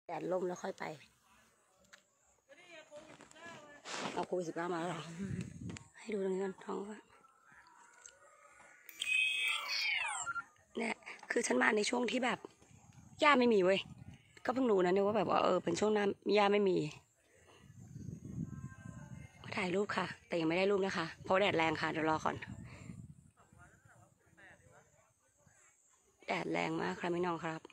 แดดล่มแล้วค่อยไปเอาโควิด19มาแล้วเหรอให้ดูตรงนี้ก่อนท้องว่าเนี่ยคือฉันมาในช่วงที่แบบหญ้าไม่มีเว้ยก็เพิ่งรู้นะเนี่ยว่าแบบว่าเป็นช่วงนั้นหญ้าไม่มีมาถ่ายรูปค่ะแต่ยังไม่ได้รูปนะคะเพราะแดดแรงค่ะเดี๋ยวรอก่อนแดดแรงมากครับพี่น้องครับ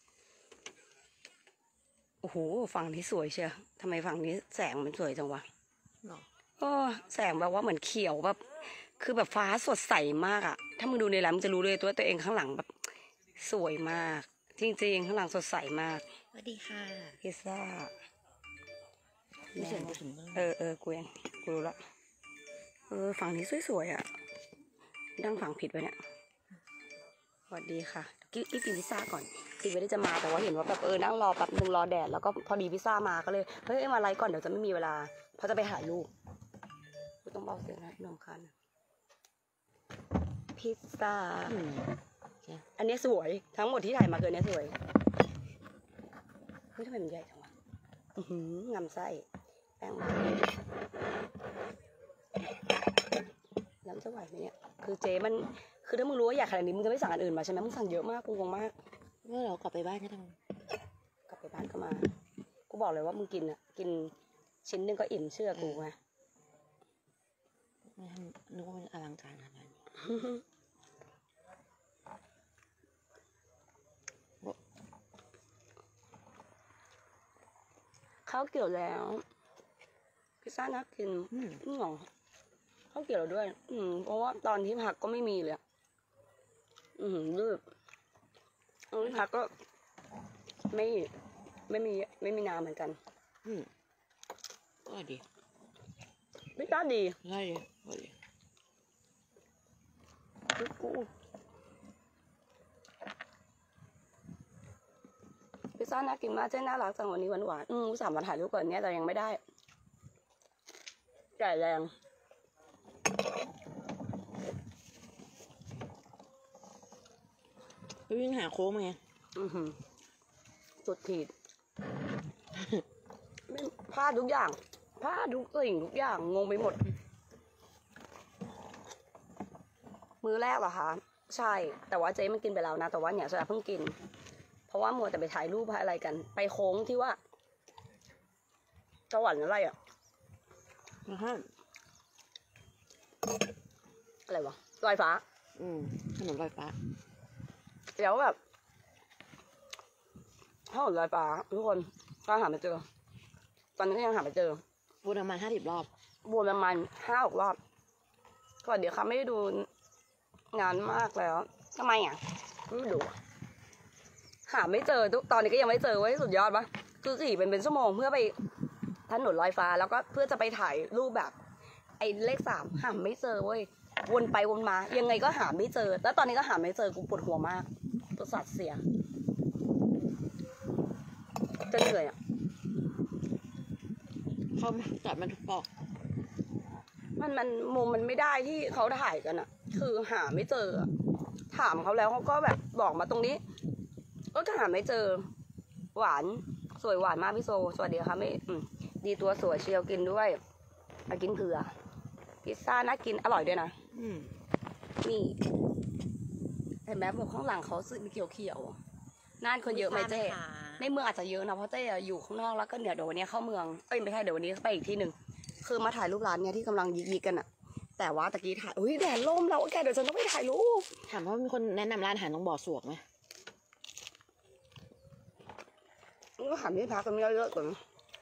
โอ้โหฝั่งนี้สวยเชียวทำไมฝั่งนี้แสงมันสวยจังวะแสงแบบว่าเหมือนเขียวแบบคือแบบฟ้าสดใสมากอะถ้ามึงดูในไลน์มึงจะรู้เลยตัวเองข้างหลังแบบสวยมากจริงๆข้างหลังสดใสมากสวัสดีค่ะพิซซ่าเสียงกูถึงบ้างกูยังกูรู้ละฝั่งนี้สวยๆอะนั่งฝั่งผิดไปเนี่ยสวัสดีค่ะกินพิซซ่าก่อนกินไม่ได้จะมาแต่ว่าเห็นว่าแบบนั่งรอแป๊บนึงรอแดดแล้วก็พอดีพิซซ่ามาก็เลยเฮ้ยมาไลฟ์ก่อนเดี๋ยวจะไม่มีเวลาเพราะจะไปถ่ายรูปกูต้องเบาเสียงนะพี่น้องคันพิซซ่าอันนี้สวยทั้งหมดที่ถ่ายมาเกินนี้สวยเฮ้ยทำไมมันใหญ่จังวะงำไส้แป้งน้ำจะไหวไหมเนี่ยคือเจมันคือถ้ามึงรู้ว่าอยากขนาดนี้มึงจะไม่สั่งอันอื่นมาใช่ไหมมึงสั่งเยอะมากกูงงมากเมื่อเรากลับไปบ้านก็ต้องกลับไปบ้านก็มากูบอกเลยว่ามึงกินกินชิ้นนึงก็อิ่มเชื่อกูไงนึกว่ามันอลังการขนาดนี้ข้าวเกี่ยวแล้วพิซซ่าน่ากินหรอข้าวเกี่ยวด้วยเพราะว่าตอนที่พักก็ไม่มีเลยดื้อตอนที่พักก็ไม่มีน้ำเหมือนกันก็ดีพิซซ่าดีได้เลยก็ดีพิซซ่าน่ากินมากเจ๊น่ารักจังวันนี้หวานอุตส่าห์มาถ่ายรูปก่อนเนี้ยแต่ยังไม่ได้ไก่แรงวิ่งหาโค้งไงสุดขีดพลาดทุกอย่างพลาดทุกสิ่งทุกอย่างงงไปหมดมื้อแรกเหรอคะใช่แต่ว่าเจ๊มันกินไปแล้วนะแต่ว่าเนี่ยจะเพิ่งกินเพราะว่ามัวแต่ไปถ่ายรูปอะไรกันไปโค้งที่ว่าจังหวัดอะไรอ่ะอะไรวะลอยฟ้าถนนลอยฟ้าแล้วแบบถนนลอยฟ้าทุกคนก็หาไม่เจอตอนนี้ก็ยังหาไม่เจอวนประมาณ50 รอบวนประมาณ5-6 รอบก่อนเดี๋ยวค่ะไม่ได้ดูงานมากแล้วทำไมอ่ะไม่ดูหาไม่เจอตอนนี้ก็ยังไม่เจอไว้สุดยอดปะคือขี่เป็นชั่วโมงเพื่อไปถนนลอยฟ้าแล้วก็เพื่อจะไปถ่ายรูปแบบไอ้เลข3หาไม่เจอเว้ยวนไปวนมายังไงก็หาไม่เจอแล้วตอนนี้ก็หาไม่เจอกูปวดหัวมากประสาทเสียจะเหนื่อยอ่ะเขาจัดมันทุกปอกมันมุมมันไม่ได้ที่เขาถ่ายกันอ่ะคือหาไม่เจอถามเขาแล้วเขาก็แบบบอกมาตรงนี้ก็หาไม่เจอหวานสวยหวานมากพี่โซสวัสดีค่ะไม่ดีตัวสวยเชียวกินด้วยมากินเผือพิซซ่าน่ากินอร่อยด้วยนะนี่เห็นไหมบอกข้างหลังเขาซื้อมีเขียวน่านคนเยอะไหมเจ๊ในเมืองอาจจะเยอะนะเพราะเจ๊อยู่ข้างนอกแล้วก็เดี๋ยววันนี้เข้าเมืองไม่ใช่เดี๋ยววันนี้ไปอีกที่หนึ่งคือมาถ่ายรูปร้านเนี่ยที่กำลังยิกกันอะแต่ว่าตะกี้ถ่ายแดดล่มแล้วแกเดี๋ยวฉันต้องไปถ่ายรูปถามว่ามีคนแนะนำร้านอาหารตรงบ่อสวกไหมก็ถามที่พักกันเยอะๆก่อน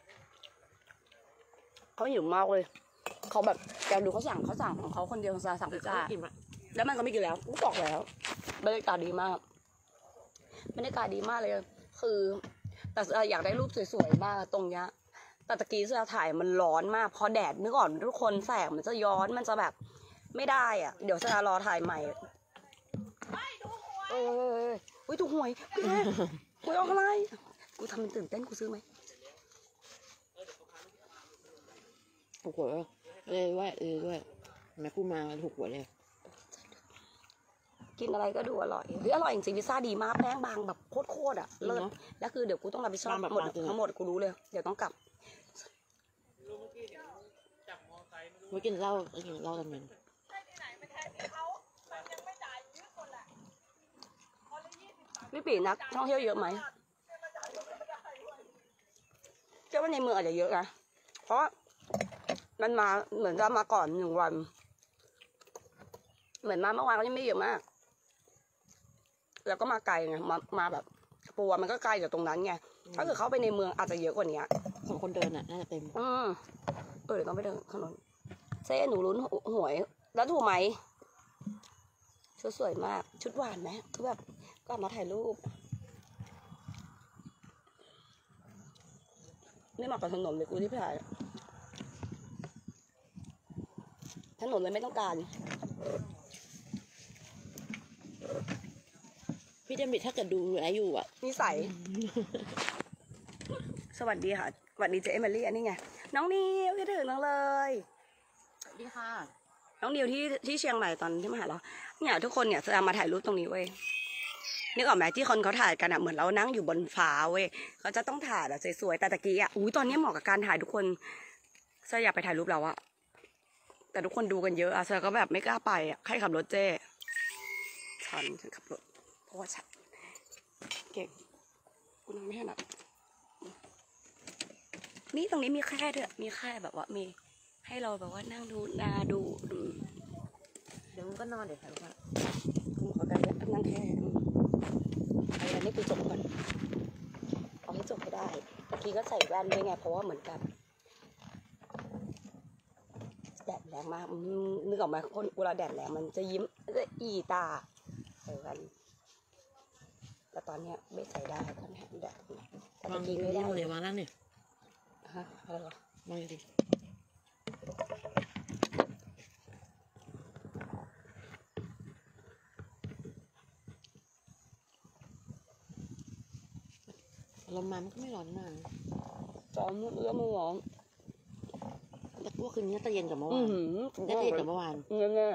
เขาหิวมากเลยเขาแบบแกดูเขาสั่งของเขาคนเดียวสั่งพิซซ่าแล้วมันก็ไม่กินแล้วกูบอกแล้วบรรยากาศดีมากบรรยากาศดีมากเลยคือแต่อยากได้รูปสวยๆมากตรงเนี้ยแต่ตะกี้เสื้อถ่ายมันร้อนมากพอแดดนึกก่อนทุกคนแสงมันจะย้อนมันจะแบบไม่ได้อ่ะเดี๋ยวจะรอถ่ายใหม่ถูกหวยกูเอาอะไรกูทำเป็นตื่นเต้นกูซื้อไหมถูกหวยเลยด้วยแม่กูมาถูกหวยเลยกินอะไรก็ดูอร่อยหรืออร่อยจริงๆพิซซ่าดีมากแป้งบางแบบโคตรๆอ่ะเลิศแล้วคือเดี๋ยวกูต้องรับผิดชอบบางแบบหมดบางจริงอะทั้งหมดกูรู้เลยเดี๋ยวต้องกลับไว้กินเหล้ากันเหมือนพี่ปีนักท่องเที่ยวเยอะไหมเจ้าว่าในเมืองอาจจะเยอะนะเพราะมันมาเหมือนจะมาก่อน1 วัน เหมือนมาเมื่อวานก็ยังไม่เยอะมาก แล้วก็มาไกลไงมาแบบปัวมันก็ไกลจากตรงนั้นไงถ้าเกิดเข้าไปในเมืองอาจจะเยอะกว่านี้ของคนเดินอ่ะน่าจะเต็มเดี๋ยวต้องไปเดินถนนเซ่หนูลุ้นหวย แล้วถูกไหมชุดสวยมาก ชุดหวานไหมคือแบบก็มาถ่ายรูปไม่เหมาะกับถนนเลยกูที่ถ่ายถนนเลยไม่ต้องการพี่เดมิดถ้าเกิดดูไลฟ์อยู่อ่ะนิสัย สวัสดีค่ะ สวัสดีเจเอมิลี่อันนี้ไง น้องนิวคิดถึงน้องเลยสวัสดีค่ะน้องนิวที่เชียงใหม่ตอนที่มาหาเราเนี่ยทุกคนเนี่ยจะมาถ่ายรูปตรงนี้เว้ยนึกออกไหมที่คนเขาถ่ายกันอะเหมือนเรานั่งอยู่บนฟ้าเว้ยเขาจะต้องถ่ายแบบสวยๆแต่ตะกี้อะอุ้ยตอนนี้เหมาะกับการถ่ายทุกคนเซอยากไปถ่ายรูปเราอะแต่ทุกคนดูกันเยอะอะเซก็แบบไม่กล้าไปอะใครขับรถเจ้ฉันขับรถเพราะว่าฉันเก่งกูนั่งไม่ถนัดนี่ตรงนี้มีแค่ด้วยมีแค่แบบว่ามีให้เราแบบว่านั่งดูนาดูเดี๋ยวมึงก็นอนเดี๋ยวถ่ายรูปกูขอการนั่งแค่อะไรนี่กูจบก่อนเอาให้จบให้ได้เมื่อกี้ก็ใส่แว่นด้วยไงเพราะว่าเหมือนกับแดดแรงมากนึกออกไหมคนเวลาแดดแรงมันจะยิ้มจะอีตาใส่แว่นแต่ตอนเนี้ยไม่ใส่ได้ตอนนี้แดดแต่วางเมื่อกี้ไม่ได้เลยวางนั่งนี่ฮะอะไรหรอวางดิลมมามันก็ไม่ร้อนมากจอมเอื้อมร้อนแต่ว่าคืนนี้น่าจะเย็นกว่าเมื่อวานน่าจะเย็นกว่าเมื่อวานแน่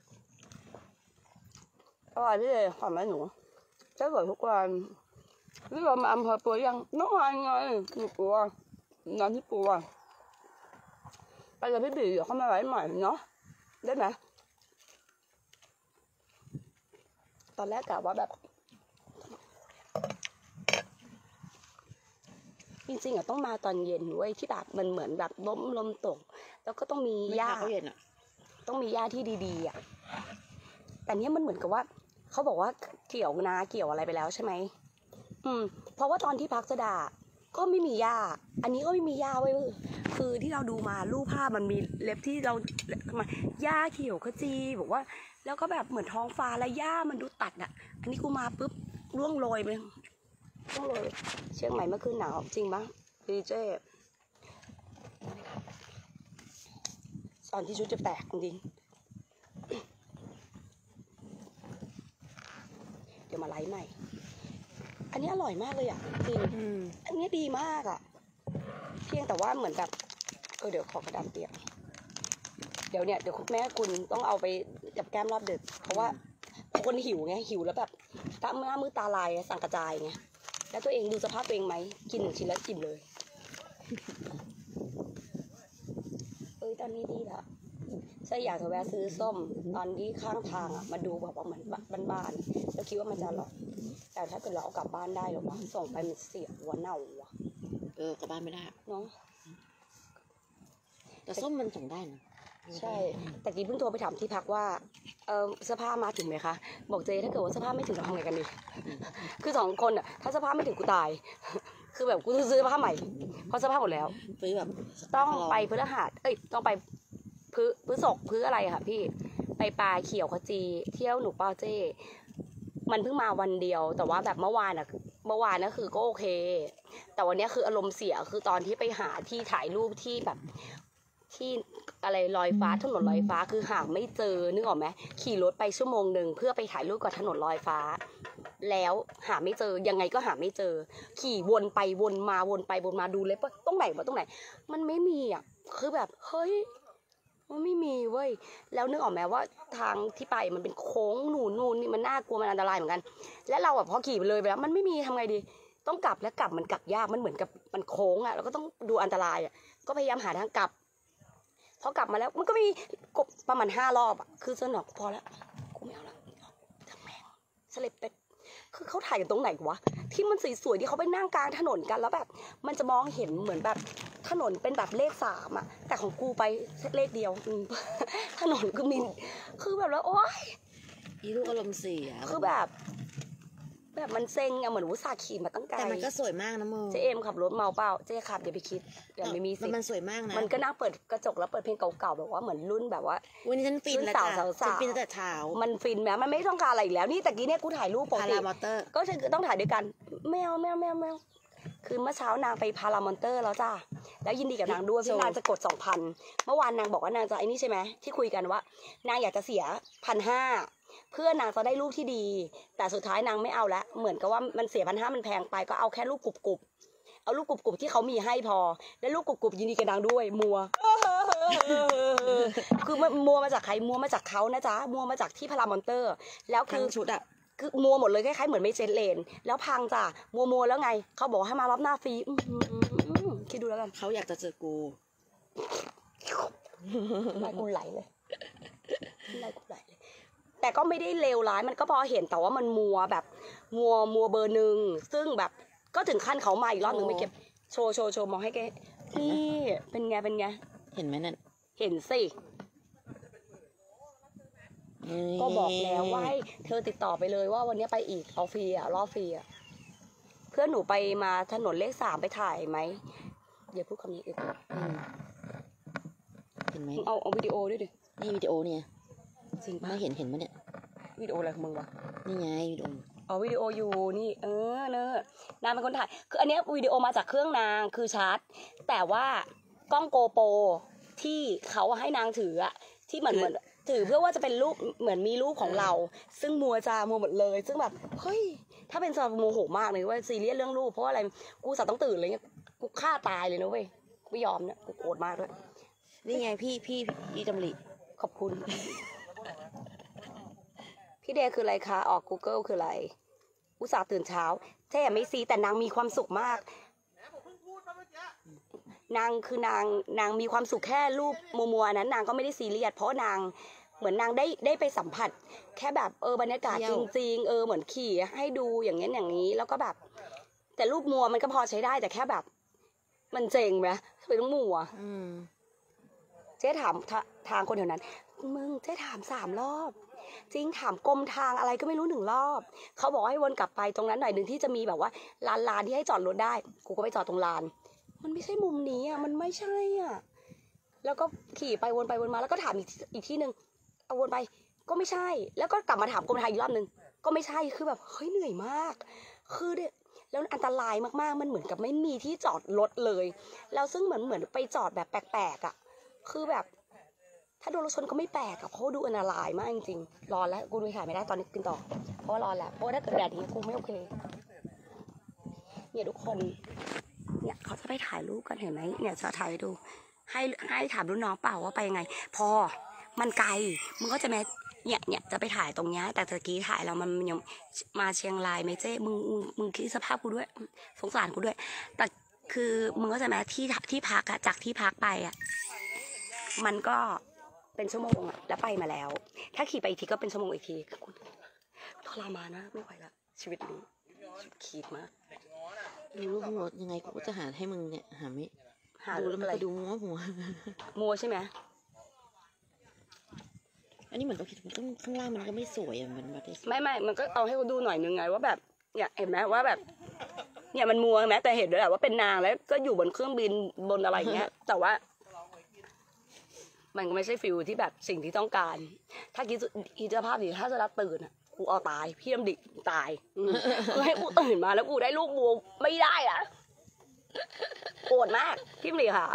ๆอร่อยพี่เลยขอไหมหนูใช้สวยทุกวันนี่เรามาอำเภอปัวยังน้องวานไงหนูปัวนอนที่ปัวไปกับพี่บีเดี๋ยวเข้ามาไว้ใหม่เนาะได้ไหมตอนแรกกะว่าแบบจริงๆอะต้องมาตอนเย็นเว้ยที่แบบมันเหมือนแบบลมตก แล้วก็ต้องมีไม่หญ้าทาเขาเย็นอ่ะต้องมีหญ้าที่ดีๆอ่ะแต่เนี้ยมันเหมือนกับว่าเขาบอกว่าเกี่ยวนาเกี่ยวอะไรไปแล้วใช่ไหมเพราะว่าตอนที่พักสดาก็ไม่มีหญ้าอันนี้ก็ไม่มีหญ้าเว้ยคือที่เราดูมารูปภาพมันมีเล็บที่เรามาหญ้าเขียวขจีบอกว่า แล้วก็แบบเหมือนท้องฟ้าและหญ้ามันดูตัดอ่ะอันนี้กูมาปุ๊บร่วงโรยไปร่วงโรยเชียงใหม่เมื่อคืนหนาวจริงปะดีเจตอนที่ชุดจะแตกจริงเดี๋ยวมาไลฟ์ใหม่ อันนี้อร่อยมากเลยอ่ะจริงอันนี้ดีมากอ่ะเพียงแต่ว่าเหมือนแบบเดี๋ยวขอกระดานเปียกเดี๋ยวคุณแม่คุณต้องเอาไปจับแก้มรอบดึกเพราะว่าคนหิวไงหิวแล้วแบบตามือตาลายสั่งกระจายไงแล้วตัวเองดูสภาพตัวเองไหมกิน1 ชิ้นแล้วกินเลยตอนนี้ดีละใช่อยากจะแวะซื้อส้มตอนที่ข้างทางอ่ะมาดูแบบว่าเหมือนบ้านๆแล้วคิดว่ามันจะอร่อยแต่ถ้าเกิดเราเอากลับบ้านได้หรอวะส่งไปมันเสียหัวเน่าว่ะกลับบ้านไม่ได้เนาะแต่ส้มมันส่งได้นะใช่แต่กี้เพิ่งโทรไปถามที่พักว่าเสื้อผ้ามาถึงไหมคะบอกเจถ้าเกิดว่าเสื้อผ้าไม่ถึงเราทำไงกันดี คือ2 คนอ่ะถ้าเสื้อผ้าไม่ถึงกูตาย คือแบบกูซื้อผ้าใหม่เพราะเสื้อผ้าหมดแล้วซื้อแบบต้องไปพฤหัสต้องไปพฤศกอะไรค่ะพี่ไปปลาเขียวขจีเที่ยวหนูเป้าเจ้มันเพิ่งมาวันเดียวแต่ว่าแบบเมื่อวานนะคือก็โอเค แต่วันนี้คืออารมณ์เสียคือตอนที่ไปหาที่ถ่ายรูปที่แบบที่อะไรลอยฟ้าถนนลอยฟ้าคือหาไม่เจอนึกออกไหมขี่รถไป1 ชั่วโมงเพื่อไปถ่ายรูปกับถนนลอยฟ้าแล้วหาไม่เจอยังไงก็หาไม่เจอขี่วนไปวนมาดูเลยว่าตรงไหนมันไม่มีอ่ะคือแบบเฮ้ยมันไม่มีเว้ยแล้วนึกออกไหมว่าทางที่ไปมันเป็นโค้งนูนนี่มันน่ากลัวมันอันตรายเหมือนกันและเราพอขี่ไปเลยไปแล้วมันไม่มีทำไงดีต้องกลับแล้วกลับมันกลับยากมันเหมือนกับมันโค้งแล้วก็ต้องดูอันตรายก็พยายามหาทางกลับพอกลับมาแล้วมันก็มีกบประมาณ5 รอบคือสนอกพอแล้วกูไม่เอาละทำแม่งสเลปเต็ดคือเขาถ่ายกันตรงไหนวะที่มันสวยๆที่เขาไปนั่งกลางถนนกันแล้วแบบมันจะมองเห็นเหมือนแบบถนนเป็นแบบเลข3แต่ของกูไปเลขเดียวถนนคือมินคือแบบแล้วโอ๊ยอีลูกอารมณ์เสียคือแบบมันเซ็งเหมือนวุ้สาขี่มาตั้งไกลแต่มันก็สวยมากนะโมเจเอ็มขับรถเมาเปล่าเจ๊ขับอย่าไปคิดอย่าไม่มีสิมันสวยมากนะมันก็นั่งเปิดกระจกแล้วเปิดเพลงเก่าๆแบบว่าเหมือนรุ่นแบบว่าวันนี้ฉันฟินแล้วจ้ะสาวๆฉันฟินตั้งแต่เช้ามันฟินไหมมันไม่ต้องการอะไรอีกแล้วนี่ตะกี้เนี่ยกูถ่ายรูปปกพาติรามอเตอร์ก็ต้องถ่ายด้วยกันแมวคือเมื่อเช้านางไปพารามอนเตอร์แล้วจ้าแล้วยินดีกับนางด้วยที่นางจะกด 2,000 เมื่อวานนางบอกว่านางจะไอ้นี่ใช่ไหมที่คุยกันว่านางอยากจะเสีย1,500เพื่อนางจะได้รูปที่ดี แต่สุดท้ายนางไม่เอาละเหมือนกับว่ามันเสีย1,500มันแพงไปก็เอาแค่รูปกรุบๆเอารูปกรุบๆที่เขามีให้พอและรูปกรุบๆยินดีกับนางด้วยมัว คือมัวมาจากใครมัวมาจากเขานะจ๊ะมัวมาจากที่พารามอนเตอร์แล้วคืทั้องชุดอะคือมัวหมดเลยคล้ายๆเหมือนไม่เจ็ตเลนแล้วพังจ้ะมัวแล้วไงเขาบอกให้มารอบหน้าฟรีคิดดูแล้วกันเขาอยากจะเจอกูไล่กูไหลเลยแต่ก็ไม่ได้เลวร้ายมันก็พอเห็นแต่ว่ามันมัวแบบมัวเบอร์หนึ่งซึ่งแบบก็ถึงขั้นเขามาอีกรอบหนึ่งไม่เก็บโชว์มองให้แกนี่เป็นไงเห็นไหมนั่นเห็นสิก็บอกแล้วว่าให้เธอติดต่อไปเลยว่าวันนี้ไปอีกเอาฟรีรอบฟรีเพื่อนหนูไปมาถนนเลข3ไปถ่ายไหมอย่าพูดคำนี้อีกเห็นไหมเอาวิดีโอด้วยดินี่วิดีโอเนี่ยจริงปะไม่เห็นมั้ยเนี่ยวิดีโออะไรของมึงวะนี่ไงวิดีโออ๋อวิดีโออยู่นี่เนอะนางเป็นคนถ่ายคืออันเนี้ยวิดีโอมาจากเครื่องนางคือชาร์จแต่ว่ากล้องโกโปรที่เขาให้นางถือที่เหมือนถือเพื่อว่าจะเป็นรูปเหมือนมีรูปของเรา ซึ่งมัวหมดเลยซึ่งแบบเฮ้ยถ้าเป็นสำหรับโมโหมากเลยว่าซีเรียสเรื่องรูปเพราะอะไรกูสัตว์ต้องตื่นเลยเงี้ยกูฆ่าตายเลยนะเว้ยกูไม่ยอมเนี่ยกูโกรธมากด้วยนี่ไงพี่จำหลีขอบคุณพี่เดย์คืออะไรคะออก Google คืออะไรอุตส่าห์ตื่นเช้าแท้ไม่ซีแต่นางมีความสุขมากนางมีความสุขแค่รูปมัวๆนั้นนางก็ไม่ได้ซีเรียสเพราะนางเหมือนนางได้ไปสัมผัสแค่แบบบรรยากาศจริงๆเหมือนขี่ให้ดูอย่างนี้อย่างนี้แล้วก็แบบแต่รูปมัวมันก็พอใช้ได้แต่แค่แบบมันเจ๋งไหมไปต้องมัวเจ๊ถามทางคนแถวนั้นมึงเจ๊ถาม3 รอบจริงถามกรมทางอะไรก็ไม่รู้1 รอบเขาบอกให้วนกลับไปตรงนั้นหน่อยหนึ่งที่จะมีแบบว่าลานที่ให้จอดรถได้กูก็ไปจอดตรงลานมันไม่ใช่มุมนี้มันไม่ใช่แล้วก็ขี่ไปวนมาแล้วก็ถามอีกที่หนึ่งเอาวนไปก็ไม่ใช่แล้วก็กลับมาถามกรมทางอีกรอบนึงก็ไม่ใช่คือแบบเฮ้ยเหนื่อยมากคือเนี่ยแล้วอันตรายมากๆมันเหมือนกับไม่มีที่จอดรถเลยแล้วซึ่งเหมือนไปจอดแบบแปลกๆคือแบบถ้าโดนรถชนก็ไม่แปลกเพราะดูอันตรายมากจริงๆร้อนแล้วกูดูถ่ายไม่ได้ตอนนี้กินต่อเพราะว่าร้อนแล้วเพราะว่าถ้าเกิดแดดอย่างนี้กูไม่โอเคเนี่ยทุกคนเนี่ยเขาจะไปถ่ายรูปกันเห็นไหมเนี่ยจะถ่ายดูให้ถามรุ่นน้องเปล่าว่าไปยังไงพอมันไกลมึงก็จะเนี่ยจะไปถ่ายตรงนี้แต่ตะกี้ถ่ายแล้วมันยังมาเชียงรายไหมเจ้มึงคิดสภาพกูด้วยสงสารกูด้วยแต่คือมึงก็จะแม้ที่พักจากที่พักไปมันก็เป็นชั่วโมงแล้วไปมาแล้วถ้าขี่ไปอีกทีก็เป็นชั่วโมงอีกทีทรมานนะไม่ไหวละชีวิตนี้ขีดมากดูรูปหัวยังไงกูก็จะหาให้มึงเนี่ยหาไม่ดูแล้วมันอะไรก็ดูมัวใช่ไหมอันนี้เหมือนกับข้างล่างมันก็ไม่สวยมันแบบไม่มันก็เอาให้เขาดูหน่อยนึงไงว่าแบบเนี่ยเห็นไหมว่าแบบเนี่ยมันมัวไหมแต่เห็นด้วยแหละว่าเป็นนางแล้วก็อยู่บนเครื่องบินบนอะไรเงี้ยแต่ว่ามันก็ไม่ใช่ฟิลที่แบบสิ่งที่ต้องการถ้าคิดสภาพดิถ้าจะรับตื่นกูเอาตายพี่ดำดิตายคือให้กูตื่นมาแล้วกูได้ลูกบัวไม่ได้โกรธมากพี่หลีค่ะ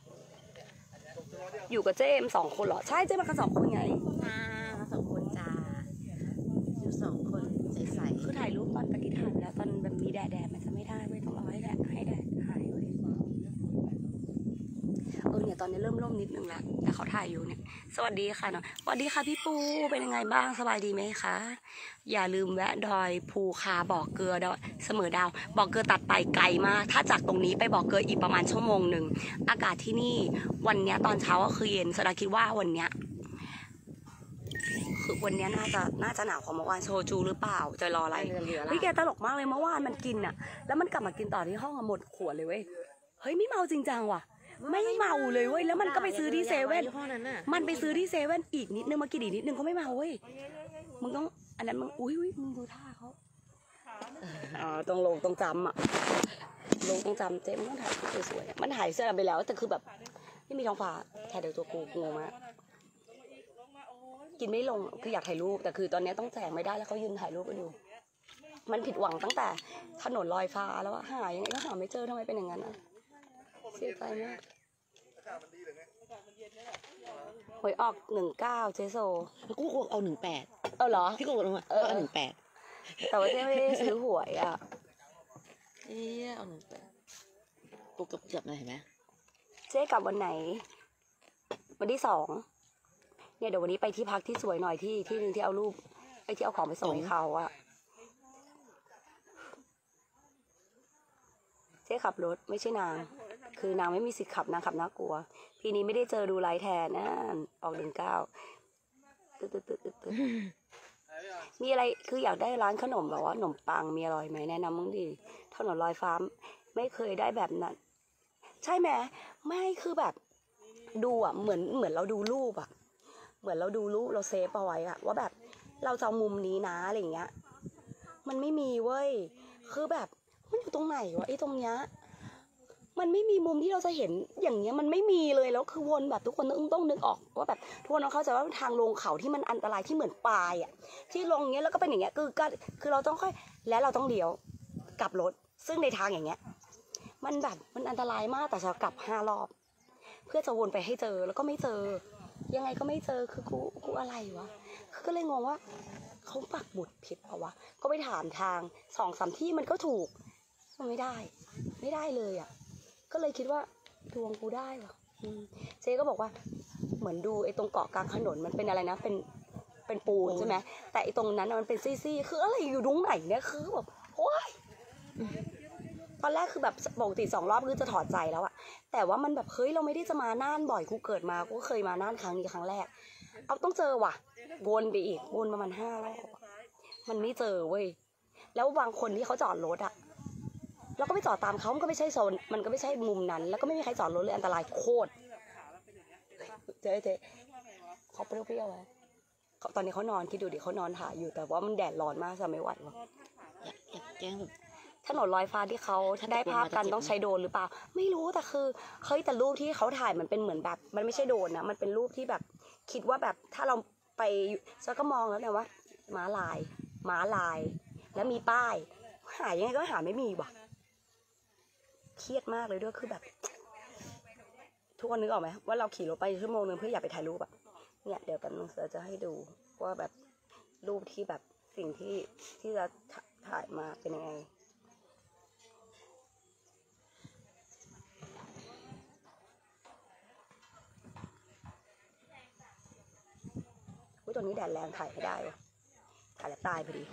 อยู่กับเจม2 คนเหรอใช่เจมมากัน2 คนไง 2 คนจ้าอยู่2 คนใสๆคือถ่ายรูปตอนตะกี้ถ่ายแล้วตอนแบบมีแดดมันจะไม่ได้เว้ยต้องรอให้แดดหายเว้ยเนี่ยเนี่ยตอนนี้เริ่มร่มนิดนึงแล้วแต่เขาถ่ายอยู่เนี่ยสวัสดีค่ะเนาะสวัสดีค่ะพี่ปูเป็นยังไงบ้างสบายดีไหมคะอย่าลืมแวะดอยภูคาบ่อเกลือดอยเสมอดาวบ่อเกลือตัดไปไกลมากถ้าจากตรงนี้ไปบ่อเกลืออีกประมาณชั่วโมงหนึ่งอากาศที่นี่วันเนี้ยตอนเช้าก็คือเย็นสดาคิดว่าวันเนี้ยคือวันนี้น่าจะหนาวกว่าเมื่อวานโชจูหรือเปล่าจะรออะไรเฮ้ยแกตลกมากเลยเมื่อวานมันกินอะแล้วมันกลับมากินต่อที่ห้องหมดขวดเลยเว้ยเฮ้ยไม่เมาจริงจังว่ะไม่เมาเลยเว้ยแล้วมันก็ไปซื้อที่เซเว่นมันไปซื้อที่เซเว่นอีกนิดนึงมากินอีกนิดนึงก็ไม่เมาเว้ยมึงต้องอันนั้นมึงอุ้ยมึงดูท่าเขาต้องลงต้องจำอะลงต้องจำเจ๊มันต้องถ่ายสวยๆมันถ่ายเสื้อไปแล้วแต่คือแบบไม่มีท้องฟ้าแค่เดี๋ยวตัวกูงงมากกินไม่ลงคืออยากถ่ายรูปแต่คือตอนนี้ต้องแจกไม่ได้แล้วเขายืนถ่ายรูปไปดูมันผิดหวังตั้งแต่ถนนลอยฟ้าแล้วว่าหายังไงก็หาไม่เจอทำไมเป็นอย่างนั้นนะเสียใจมากหวยออก19เจโซแล้วกูเอา18 เหรอพี่กูบอกว่าเอา18 แต่ว่าเจ๊ไม่ได้ซื้อหวยอ่ะเอา18กูเกือบเลยเห็นไหมเจ๊กลับวันไหนวันที่2เนี่ยเดี๋ยววันนี้ไปที่พักที่สวยหน่อยที่นึงที่เอารูปไอ้ที่เอาของไปส่งให้เขาอะเจ๊ขับรถไม่ใช่นางคือนางไม่มีสิทธิ์ขับนางขับน่ากลัวปีนี้ไม่ได้เจอดูไลท์แทนนะออก19มีอะไรคืออยากได้ร้านขนมแบบว่าขนมปังมีอร่อยไหมแนะนำมึงดิถนนลอยฟ้าไม่เคยได้แบบนั้นใช่ไหมไม่คือแบบดูอ่ะเหมือนเราดูรูปอ่ะเหมือนเราดูรูปเราเซฟเอาไว้อ่ะว่าแบบเราจะเอามุมนี้นะอะไรอย่างเงี้ยมันไม่มีเว้ยคือแบบมันอยู่ตรงไหนวะไอ้ตรงเนี้ยมันไม่มีมุมที่เราจะเห็นอย่างเงี้ยมันไม่มีเลยแล้วคือวนแบบทุกคนต้องนึกออกว่าแบบทุกคนต้องเข้าใจว่าทางลงเขาที่มันอันตรายที่เหมือนปลายอ่ะที่ลงเงี้ยแล้วก็เป็นอย่างเงี้ยคือเราต้องค่อยและเราต้องเลี้ยวกลับรถซึ่งในทางอย่างเงี้ยมันแบบมันอันตรายมากแต่จะกลับ5 รอบเพื่อจะวนไปให้เจอแล้วก็ไม่เจอยังไงก็ไม่เจอคือกูอะไรวะก็เลยงงว่าเขาปักหมุดผิดเปล่าวะก็ไปถามทาง2-3ที่มันก็ถูกมันไม่ได้เลยอ่ะก็เลยคิดว่าดวงกูได้วะเจ๊ก็บอกว่าเหมือนดูไอ้ตรงเกาะกลางถนนมันเป็นอะไรนะเป็นปูนใช่ไหมแต่ไอ้ตรงนั้นมันเป็นซี่ๆคืออะไรอยู่ตรงไหนเนี่ยคือแบบโอ๊ยตอนแรกคือแบบปกติ2 รอบคือจะถอดใจแล้วอะแต่ว่ามันแบบเฮ้ยเราไม่ได้จะมาน่านบ่อยกูเกิดมากูเคยมาน่านครั้งนี้ครั้งแรกเอาต้องเจอว่ะวนไปอีกวนประมาณ5 รอบมันไม่เจอเว้ยแล้วบางคนที่เขาจอดรถอะแล้วก็ไปจอดตามเขามันก็ไม่ใช่โซนมันก็ไม่ใช่มุมนั้นแล้วก็ไม่มีใครจอดรถเลยอันตรายโคตรเจ๊เขาเปรี้ยวๆไว้ตอนนี้เขานอนคิดดูดิเขานอนถ่ายอยู่แต่ว่ามันแดดร้อนมากจะไม่ไหววะอยากแจ้งแบบถนนลอยฟ้าที่เขาได้ภาพกันต้องใช้โดรนหรือเปล่าไม่รู้แต่คือเฮ้ยแต่รูปที่เขาถ่ายมันเป็นเหมือนแบบมันไม่ใช่โดรนนะมันเป็นรูปที่แบบคิดว่าแบบถ้าเราไปฉันก็มองแล้วเนี่ยว่าม้าลายแล้วมีป้ายหายังไงก็หาไม่มีว่ะเครียดมากเลยด้วยคือแบบทุกคนนึกออกไหมว่าเราขี่รถไปชั่วโมงนึงเพื่ออยากไปถ่ายรูปแบบเนี่ยเดี๋ยวแป๊บนึงจะให้ดูว่าแบบรูปที่แบบสิ่งที่จะถ่ายมาเป็นยังไงตัวนี้แดดแรงถ่ายไม่ได้วะถ่ายแล้วตายพอดี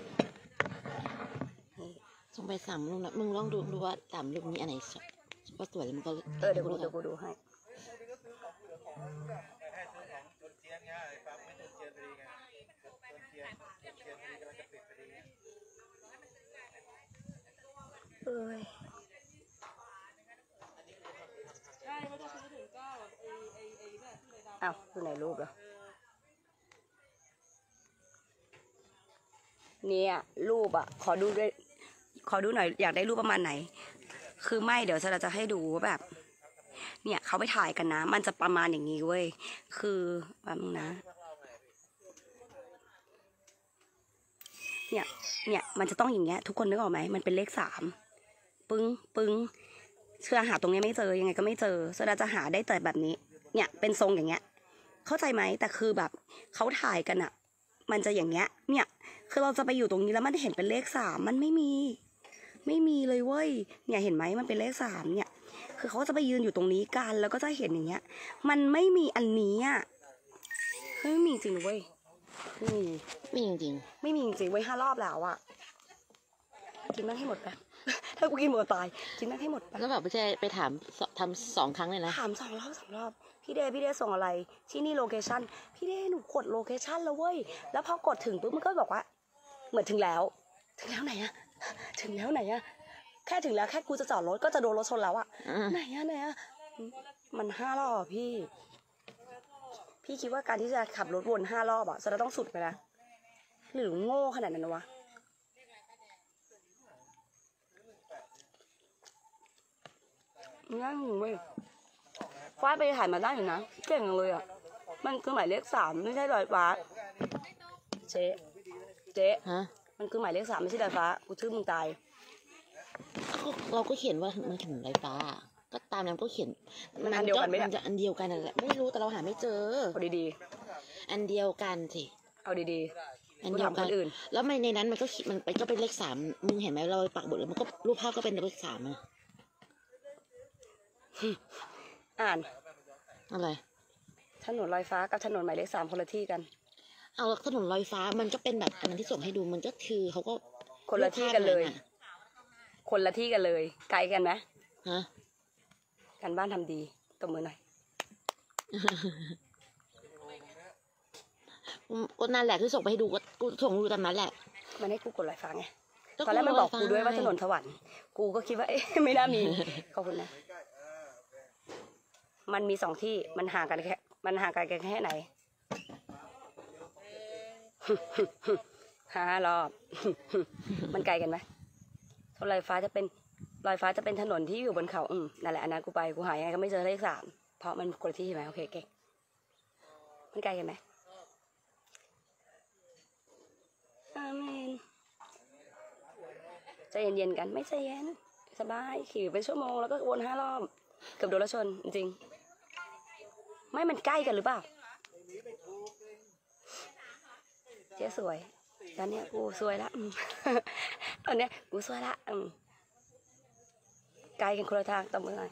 ส่งไป3 รูปนะมึงลองดูว่า3 รูปนี้อันไหนว่าสวยแล้วมึงก็เดี๋ยวกูดูให้อ้าวดูไหนรูปเหรอเนี่ยรูปอ่ะขอดูหน่อยอยากได้รูปประมาณไหนคือไม่เดี๋ยวเราจะให้ดูว่าแบบเนี่ยเขาไปถ่ายกันนะมันจะประมาณอย่างนี้เว้ยคือแบบนะเนี่ยมันจะต้องอย่างเงี้ยทุกคนนึกออกไหมมันเป็นเลข3ปึ้งเชื่อหาตรงนี้ไม่เจอยังไงก็ไม่เจอเราจะหาได้แต่แบบนี้เนี่ยเป็นทรงอย่างเงี้ยเข้าใจไหมแต่คือแบบเขาถ่ายกันอ่ะมันจะอย่างเงี้ยเนี่ยคือเราจะไปอยู่ตรงนี้แล้วมันเห็นเป็นเลข3มันไม่มีเลยเว้ยเนี่ยเห็นไหมมันเป็นเลข3เนี่ยคือเขาจะไปยืนอยู่ตรงนี้กันแล้วก็จะเห็นอย่างเงี้ยมันไม่มีอันนี้อ่ะไม่มีจริงเว้ยไม่มีไม่จริงไม่มีจริงเว้ย5 รอบแล้วอ่ะกินนั่งให้หมดไป ถ้ากูกินหมดตายกินนั่งให้หมดไปๆแล้วแบบไม่ใช่ไปถามทำ2 ครั้งเลยนะถาม3 รอบ3 รอบพี่เดย์ส่งอะไรที่นี่โลเคชั่นพี่เดย์หนูกดโลเคชั่นแล้วเว้ยแล้วพอกดถึงปุ๊บมันก็บอกว่าเหมือนถึงแล้วไหนอะถึงแล้วไหนอะแค่ถึงแล้วแค่กูจะจอดรถก็จะโดนรถชนแล้วอะไหนอะมัน5 รอบอะพี่คิดว่าการที่จะขับรถวน5 รอบอะจะต้องสุดไปนะหรือโง่ขนาดนั้นวะนั่งเว้ยฟ้าไปถ่ายมาได้อยู่นะเก่งเลยอ่ะมันคือหมายเลข3ไม่ใช่ลอยฟ้าเจ๊ฮะมันคือหมายเลข3ไม่ใช่ลอยฟ้ากูชื่อมึงตายเราก็เขียนว่ามันถนนลอยฟ้าก็ตามนั้นก็เขียนมันอันเดียวกันไหมมันจะอันเดียวกันนั่นแหละไม่รู้แต่เราหาไม่เจอเอาดีอันเดียวกันสิๆเอาดีอันเดียวกันคนอื่นแล้วในนั้นมันก็เป็นเลข 3มึงเห็นไหมเราปักบทแล้วมันก็รูปภาพก็เป็นเลข 3อ่ะอ่านอะไรถนนลอยฟ้ากับถนนหมายเลข3คนละที่กันเอาถนนลอยฟ้ามันก็เป็นแบบอันนั้นที่ส่งให้ดูมันก็คือเขาก็คนละที่กันเลยรูปภาพอะคนละที่กันเลย ไกลกันไหมฮะการบ้านทำดีตบมือหน่อยก็นั่นแหละที่ส่งไปให้ดูก็กูส่งดูตามนั้นแหละมันให้กูกดลอยฟ้าไงตอนแรกมันบอกกูด้วยว่าถนนสวรรค์กูก็คิดว่าเอ๊ะไม่น่ามีขอบคุณนะมันมี2 ที่มันห่างกันแค่ไหน 5 รอบ มันไกลกันไหมลอยฟ้าจะเป็นถนนที่อยู่บนเขานั่นแหละอันนั้นกูหายังไงก็ไม่เจอเลข3เพราะมันคนละที่ใช่ไหมโอเคเก่งมันไกลกันไหมอาเมนใจเย็นๆกันไม่ใจเย็นสบายขี่เป็นชั่วโมงแล้วก็วน5 รอบเกือบโดนรถชนจริงๆไม่มันใกล้กันหรือเปล่าเจ๊สวยตอนเนี้ยกูสวยละ ตอนเนี้ยกูสวยละไกลกันคนละทางตบมือหน่อย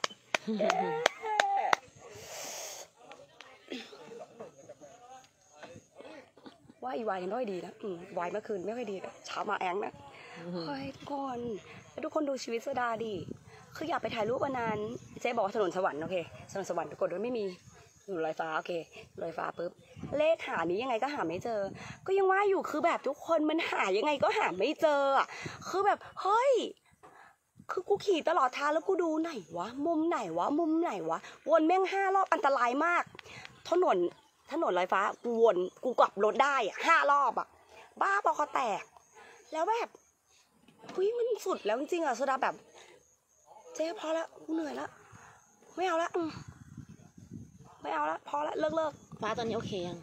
ว่าอีวายยังไม่ค่อยดีนะวายเมื่อคืนไม่ค่อยดีนะเช้ามาแองนะเฮ้ยทุกคนแล้วทุกคนดูชีวิตโซดาดิคืออยากไปถ่ายรูปวันนั้นเจ๊บอกว่าถนนสวรรค์โอเคถนนสวรรค์ปรากฏว่าไม่มีถนนลอยฟ้าโอเคลอยฟ้าปุ๊บเลขหานี้ยังไงก็หาไม่เจอก็ยังว่าอยู่คือแบบทุกคนมันหายังไงก็หาไม่เจออ่ะคือแบบเฮ้ยคือกูขี่ตลอดทางแล้วกูดูไหนวะมุมไหนวะวนแม่ง5 รอบอันตรายมากถนนลอยฟ้ากูวนกูกลับรถได้อ่ะ5 รอบอ่ะบ้าบอคอแตกแล้วแบบคุยมันสุดแล้วจริงๆอ่ะโซดาแบบเจ๊พอละกูเหนื่อยละไม่เอาละไม่เอาละพอละเลิกฟ้าตอนนี้โอเคยัง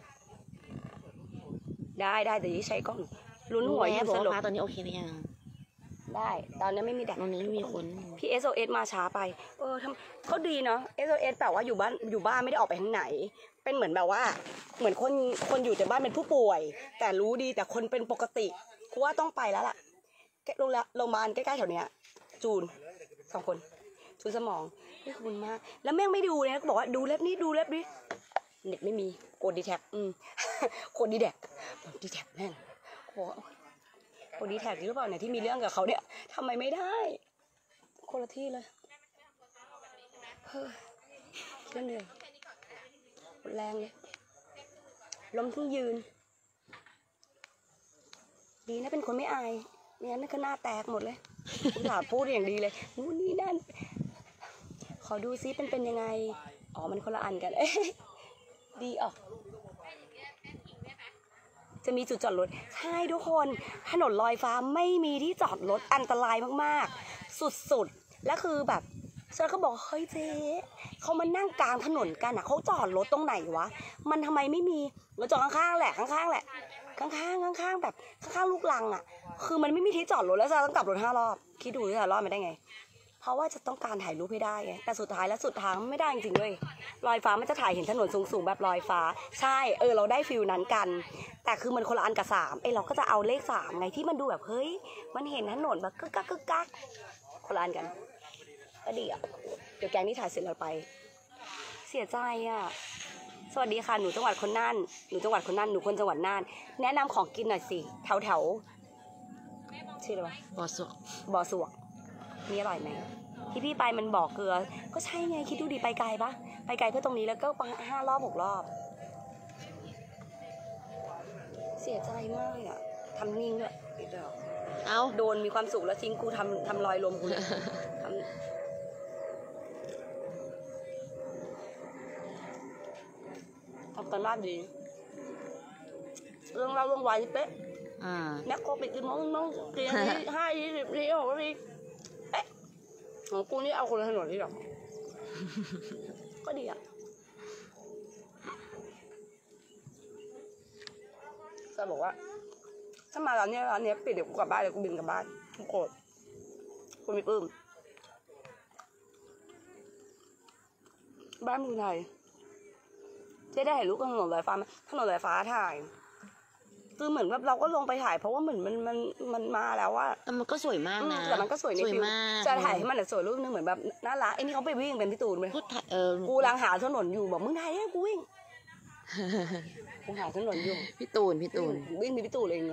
ได้แต่ยี่ใช้กล้องลุ้นหัวแม่ยิ่งบอกสว่าลบฟ้าตอนนี้โอเคหรือยังได้ตอนนี้ไม่มีแดดตอนนี้ไม่มีคนพี่ SOS มาช้าไปทำเขาดีเนาะ SOS แบบว่าอยู่บ้านไม่ได้ออกไปทางไหนเป็นเหมือนแบบว่าเหมือนคนอยู่แต่บ้านเป็นผู้ป่วย แต่รู้ดีแต่คนเป็นปกติกูว่าต้องไปแล้วล่ะโรงพยาบาลใกล้ๆแถวเนี้ยจูน2 คนจูนสมองขอบคุณมากแล้วแม่งไม่ดูเลยนะก็บอกว่าดูเล็บนี้เน็ตไม่มีโกดดีแท็กโกดดีแท็กแม่งโกดดีแท็กหรือเปล่าเนี่ยที่มีเรื่องกับเขาเนี่ยทำไมไม่ได้คนละที่เลยเฮ้ยเหนื่อยหมดแรงเลยลมทุ่งยืนดีนะเป็นคนไม่อายไม่งั้นก็หน้าแตกหมดเลยคุณถามพูดอย่างดีเลยนู่นนี่นั่นขอดูซิเป็นยังไงอ๋อมันคนละอันกันดีออกจะมีจุดจอดรถใช่ทุกคนถนนลอยฟ้าไม่มีที่จอดรถอันตรายมากๆสุดๆและคือแบบเซอร์ก็บอกเฮ้ยเจ๊เขามานั่งกลางถนนกันอ่ะเขาจอดรถตรงไหนวะมันทำไมไม่มีเราจอดข้างๆแหละข้างๆแบบข้างๆลูกลังอ่ะคือมันไม่มีที่จอดรถแล้วจะต้องกลับรถ5 รอบคิดดูจะรอดมาได้ไงเพราะว่าจะต้องการถ่ายรูปให้ได้ไงแต่สุดท้ายและสุดทางไม่ได้จริงๆเลยลอยฟ้ามันจะถ่ายเห็นถนนสูงๆแบบลอยฟ้าใช่เราได้ฟิลนั้นกันแต่คือมันคนละอันกับ3เราก็จะเอาเลข3ไงที่มันดูแบบเฮ้ยมันเห็นถนนแบบกึกกักคนละอันกันก็ดีอ่ะเดี๋ยวแกงที่ถ่ายเสร็จเราไป เสียใจอ่ะสวัสดีค่ะหนูจังหวัดคนน่านหนูคนจังหวัดน่านแนะนำของกินหน่อยสิแถวชื่ออะไรวะบ่อสุกบ่อสวกมีอร่อยไหมที่พี่ไปมันบ่อเกลือก็ใช่ไงคิดดูดิไปไกลปะไปไกลเพื่อตรงนี้แล้วก็ไป5 รอบ 6 รอบเสียใจมากอ่ะทำนิ่งด้วยเดี๋ยวเอ้าโดนมีความสุขแล้วทิ้งกูทำรอยลมกูเลยทำกันบ้านดีเรื่องเล่าเรื่องวายนี่เป๊ะ แม็กโคไปกินน้องกิน5-20 ที6 นาทีเอ๊ะของกูนี่เอาคนละถนนนี่หรอ ก็ดีอ่ะจะบอกว่าถ้ามาร้านนี้ปิดเดี๋ยวกูกลับบ้านเดี๋ยวกูบินกลับบ้านกูโกรธกูไม่ปลื้มบ้านมึงไทยเจ๊ได้เห็นรูปถนนลอยฟ้าไหมถนนลอยฟ้าถ่ายคือเหมือนแบบเราก็ลงไปถ่ายเพราะว่าเหมือนมันมาแล้วว่าแต่มันก็สวยมากนะแต่มันก็สวยในฟิลจะถ่ายให้มันสวยรูปนึงเหมือนแบบน่ารักไอ้นี่เขาไปวิ่งเป็นพี่ตูนไหมพูดไทยกูลังหาถนนอยู่บอกมึงถ่ายให้กูวิ่งกูหาถนนอยู่พี่ตูนวิ่งมีพี่ตูนเองเลย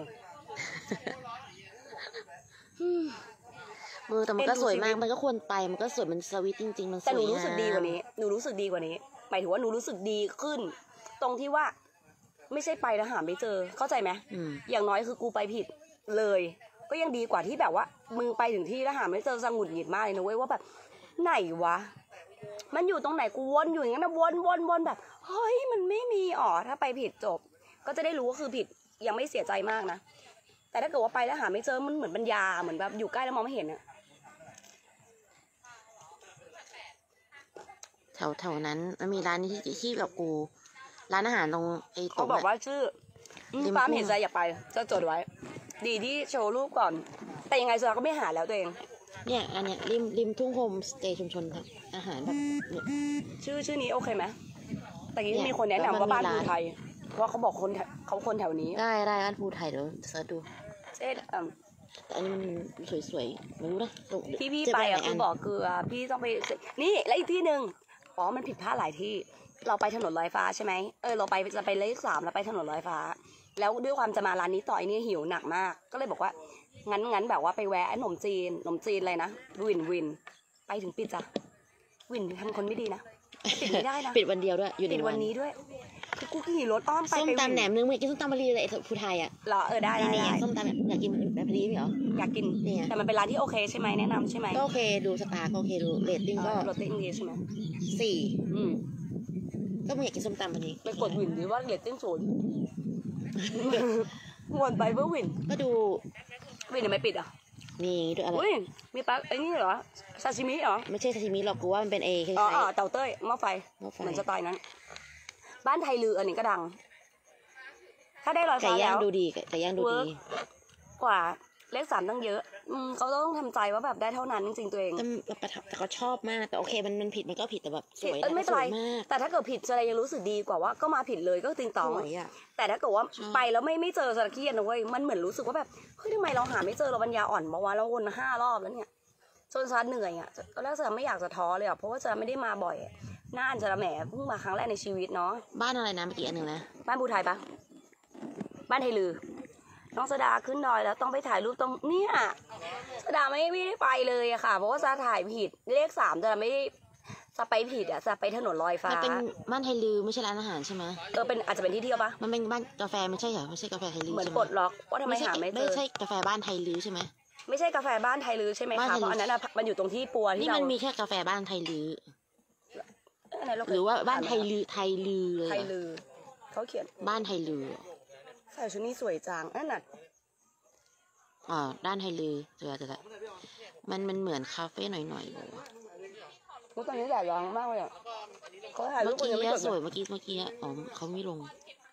แต่มันก็สวยมากมันก็ควรไปมันก็สวยมันสวิตจริงๆมันสวยแต่หนูรู้สึกดีกว่านี้หนูรู้สึกดีกว่านี้หมายถึงว่าหนูรู้สึกดีขึ้น ตรงที่ว่าไม่ใช่ไปแล้วหาไม่เจอเข้าใจไหมอย่างน้อยคือกูไปผิดเลยก็ยังดีกว่าที่แบบว่ามึงไปถึงที่แล้วหาไม่เจอสงุดหงิดมากเลยนะเว้ยว่าแบบไหนวะมันอยู่ตรงไหนกูวนอยู่อย่างนั้นนะวนแบบเฮ้ยมันไม่มีถ้าไปผิดจบก็จะได้รู้ว่าคือผิดยังไม่เสียใจมากนะแต่ถ้าเกิดว่าไปแล้วหาไม่เจอมันเหมือนปัญญาเหมือนแบบอยู่ใกล้แล้วมองไม่เห็นอะแถวนั้นมันมีร้านที่แบบกูร้านอาหารตรงไอ้ตรเขางบอกว่าชื่อฟ้าเห็นใจอยากไปจะจดไว้ดีที่โชว์รูปก่อนแต่ยังไงสุดท้ายก็ไม่หาแล้วตัวเองเนี่ยอันเนี้ยริมทุ่งโฮมสเตย์ชุมชนครับอาหารแบบเนี่ยชื่อนี้โอเคไหมแต่กี้มีคนแนะนำว่าบ้านภูไทยเพราะเขาบอกคนแถวนี้ได้ร้านภูไทยเดี๋ยวเสิร์ชดูเช่นแต่อันนี้มันสวยๆไม่รู้นะที่พี่ไปคือบ่อเกลือพี่ต้องไปนี่และอีกที่หนึ่งมันผิดพลาดหลายที่เราไปถนนลอยฟ้าใช่ไหมเราไปจะไปเลข 3แล้วไปถนนลอยฟ้าแล้วด้วยความจะมาร้านนี้ต่อไอ้นี่หิวหนักมากก็เลยบอกว่างั้นแบบว่าไปแวะขนมจีนอะไรนะวินไปถึงปิดจ้ะวินทำคนไม่ดีนะปิดไม่ได้นะปิดวันเดียวด้วยอยู่ในวันนี้ด้วยคือกูขี่รถอ้อมไปส้มตำแหนมนึงไม่กินส้มตำพอดีเลยภูไทยอ่ะเหรอได้ส้มตำอยากกินแบบพอดีเหรออยากกินแต่มันเป็นร้านที่โอเคใช่ไหมแนะนำใช่ไหมก็โอเคดูสตาร์ก็โอเคดูเรตติ้งก็ดีใช่ไหม 4ก็ไม่อยากกินส้มตำพอดีไปกดวินดีว่าเรตติ้ง0วนไปเพื่อวินก็ดูวินยังไม่ปิดอ่ะมีด้วยอะไรมีปลาไอ้นี่เหรอซาชิมิเหรอไม่ใช่ซาชิมิหรอกกูว่ามันเป็นคล้ายๆเต่าเต้ยหม้อไฟเหมือนสไตล์นั้นบ้านไทยลืออันนี้ก็ดังถ้าได้100 ไก่ย่างดูดีไก่ย่างดูดีกว่าเลข 3ตั้งเยอะเขาต้องทำใจว่าแบบได้เท่านั้นจริงๆตัวเองแต่เขาชอบมากแต่โอเคมันผิดมันก็ผิดแต่แบบสวยไม่เป็นไรแต่ถ้าเกิดผิดอะไรยังรู้สึกดีกว่าว่าก็มาผิดเลยก็ติงตองแต่ถ้าเกิดว่าไปแล้วไม่เจอสระเคียนนะเว้ยมันเหมือนรู้สึกว่าแบบเฮ้ยทำไมเราหาไม่เจอเราปัญญาอ่อนมาว่าเราวน5 รอบแล้วเนี่ยจนซาเหนื่อยอ่ะตอนแรกจะไม่อยากจะท้อเลยอ่ะเพราะว่าจะไม่ได้มาบ่อยน่าจะแหมเพิ่งมาครั้งแรกในชีวิตเนาะบ้านอะไรนะเมื่อกี้อันนึงนะบ้านภูไทยปะบ้านไทยลือน้องสดาขึ้นดอยแล้วต้องไปถ่ายรูปตรงเนี่ยสดาไม่ได้ไปเลยอะค่ะเพราะว่าจะถ่ายผิดเลข 3จะไม่ได้จะไปผิดอะจะไปถนนลอยฟ้ามันเป็นบ้านไทยลือไม่ใช่ร้านอาหารใช่ไหมเป็นอาจจะเป็นที่เที่ยวปะมันเป็นบ้านกาแฟไม่ใช่เหรอไม่ใช่กาแฟไทยลือเหมือนปลดล็อกว่าทำไมหาไม่เจอไม่ใช่กาแฟบ้านไทยลือใช่ไหมไม่ใช่กาแฟบ้านไทยลือใช่ไหมคะเพราะอันนั้นมันอยู่ตรงที่ปัวที่เรานี่มันมีแค่กาแฟบ้านไทยลือหรือว่าบ้านไทยลือไทยลือเขาเขียนบ้านไทยลือใส่ชุดนี้สวยจังนั่นน่ะด้านไทยลือเจอมันเหมือนคาเฟ่หน่อยๆบอกว่าตอนนี้แดดร้อนมากเลยอ่ะเขาถ่ายรูปคนยังไม่จบสวยเมื่อกี้เขาไม่ลง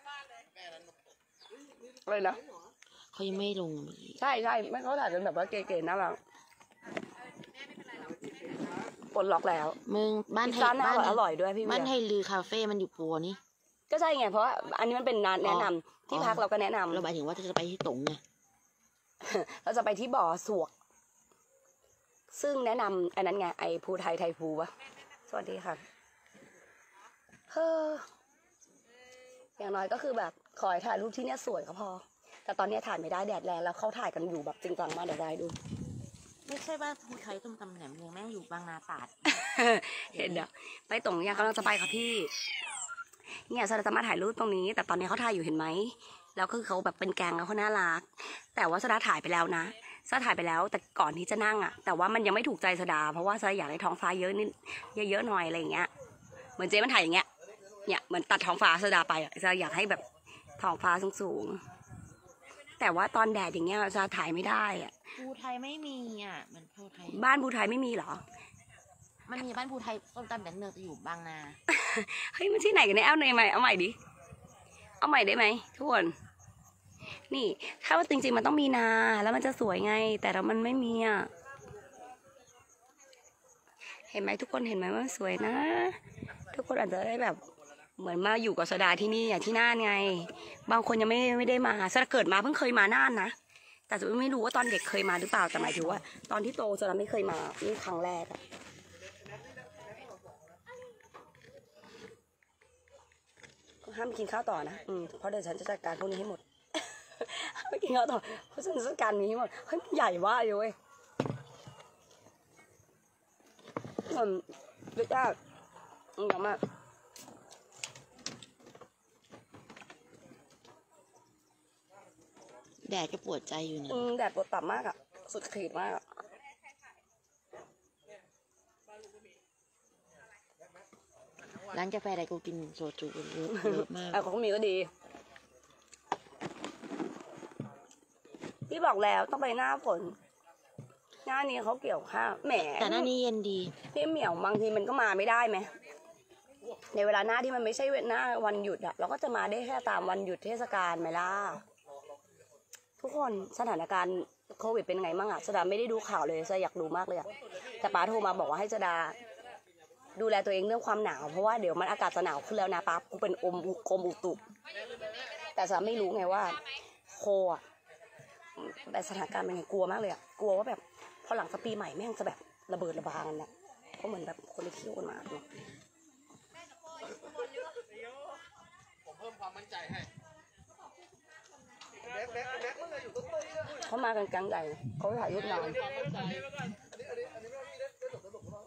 อะไรนะเขายังไม่ลงใช่ไม่เขาถ่ายเป็นแบบว่าเก๋ๆน่ารักปลดล็อกแล้วมึงบ้านไทยอร่อยด้วยพี่บ้านไทยลือคาเฟ่มันอยู่ปัวนี่ก็ใช่ไงเพราะอันนี้มันเป็นแนะนำที่พักเราก็แนะนำเราหมายถึงว่าจะไปที่ตรงไงเราจะไปที่บ่อสวกซึ่งแนะนำอันนั้นไงไอภูไทยภูวะสวัสดีค่ะเฮ้ออย่างน้อยก็คือแบบขอให้ถ่ายรูปที่เนี้ยสวยก็พอแต่ตอนนี้ถ่ายไม่ได้แดดแรงแล้วเขาถ่ายกันอยู่แบบจริงจังมากเดี๋ยวได้ดูไม่ใช่ว่าภูไทยต้มตำแหนมเนืองแม่งอยู่บางนาตราดเห็นเดี๋ยวไปตรงยังกำลังจะไปค่ะพี่เนี่ยสดาจะมาถ่ายรูปตรงนี้ แต่ตอนนี้เขาถ่ายอยู่เห็นไหมแล้วคือเขาแบบเป็นแกงแล้วเขาน่ารักแต่ว่าสดาถ่ายไปแล้วนะสดาถ่ายไปแล้วแต่ก่อนที่จะนั่งอ่ะแต่ว่ามันยังไม่ถูกใจสดาเพราะว่าสดาอยากให้ท้องฟ้าเยอะนิดเยอะๆหน่อยอะไรอย่างเงี้ยเหมือนเจ๊มันถ่ายอย่างเงี้ยเนี่ยเหมือนตัดท้องฟ้าสดาไปสดาอยากให้แบบท้องฟ้าสูงๆแต่ว่าตอนแดดอย่างเงี้ยสดาถ่ายไม่ได้อ่ะภูไทยไม่มีอ่ะมันภูไทยบ้านภูไทยไม่มีเหรอมันมีบ้านภูไทยต้มตำแหนมเนืองจะอยู่บางนาเฮ้ยมันที่ไหนกันเนี่ยเอาไหนใหม่เอาใหม่ดิเอาใหม่ได้ไหมทุกคนนี่ถ้าว่าจริงๆมันต้องมีนาแล้วมันจะสวยไง แต่เรามันไม่มีอ่ะเห็นไหมทุกคนเห็นไหมว่ามันสวยนะ ทุกคนอาจจะได้แบบเหมือนมาอยู่กับสดาที่นี่อ่ะที่น่านไง บางคนยังไม่ได้มาสดาเกิดมาเพิ่งเคยมาน่านนะแต่จะไม่รู้ว่าตอนเด็กเคยมาหรือเปล่าแต่หมายถึงว่า ตอนที่โตสดาไม่เคยมานี่ครั้งแรกอะห้ามกินข้าวต่อนะเพราะเดี๋ยวฉันจะจัดการพวกนี้ให้หมด ไม่กินข้าวต่อเพราะฉันจะจัดการนี้ให้หมดเฮ้ยใหญ่ว่าอยู่เว้ยเด็กจ้าเยอะมากแดดก็ปวดใจอยู่นะแดดปวดต่ำมากอ่ะสุดขีดมากอ่ะร้านกาแฟใดกูกินโซจูเยอะมากของมีก็ดีพี่บอกแล้วต้องไปหน้าฝนหน้านี้เขาเกี่ยวข้าวแหมแต่หน้านี้เย็นดีพี่เหมียวบางทีมันก็มาไม่ได้ไหมในเวลาหน้าที่มันไม่ใช่หน้าวันหยุดอะเราก็จะมาได้แค่ตามวันหยุดเทศกาลไหมล่ะทุกคนสถานการณ์โควิดเป็นไงบ้างอะสดาไม่ได้ดูข่าวเลยสดาอยากดูมากเลยอะแต่ป้าโทรมาบอกว่าให้สดาดูแลตัวเองเรื่องความหนาวเพราะว่าเดี๋ยวมันอากาศจะหนาวขึ้นแล้วนะป้ากูเป็นกรมอุตุแต่สดาไม่รู้ไงว่าโคอะแต่สถานการณ์เป็นไงกลัวมากเลยอะกลัวว่าแบบพอหลังจากปีใหม่แม่งจะแบบระเบิดระบากันนะเพราะเหมือนแบบคนที่เที่ยวกันมาเนาะผมเพิ่มความมั่นใจให้แม็กมันเลยอยู่ต้นๆเขามากันกลางใหญ่เขาถ่ายรูปนานความมั่นใจอันนี้ไม่ต้องพี่ได้หลบ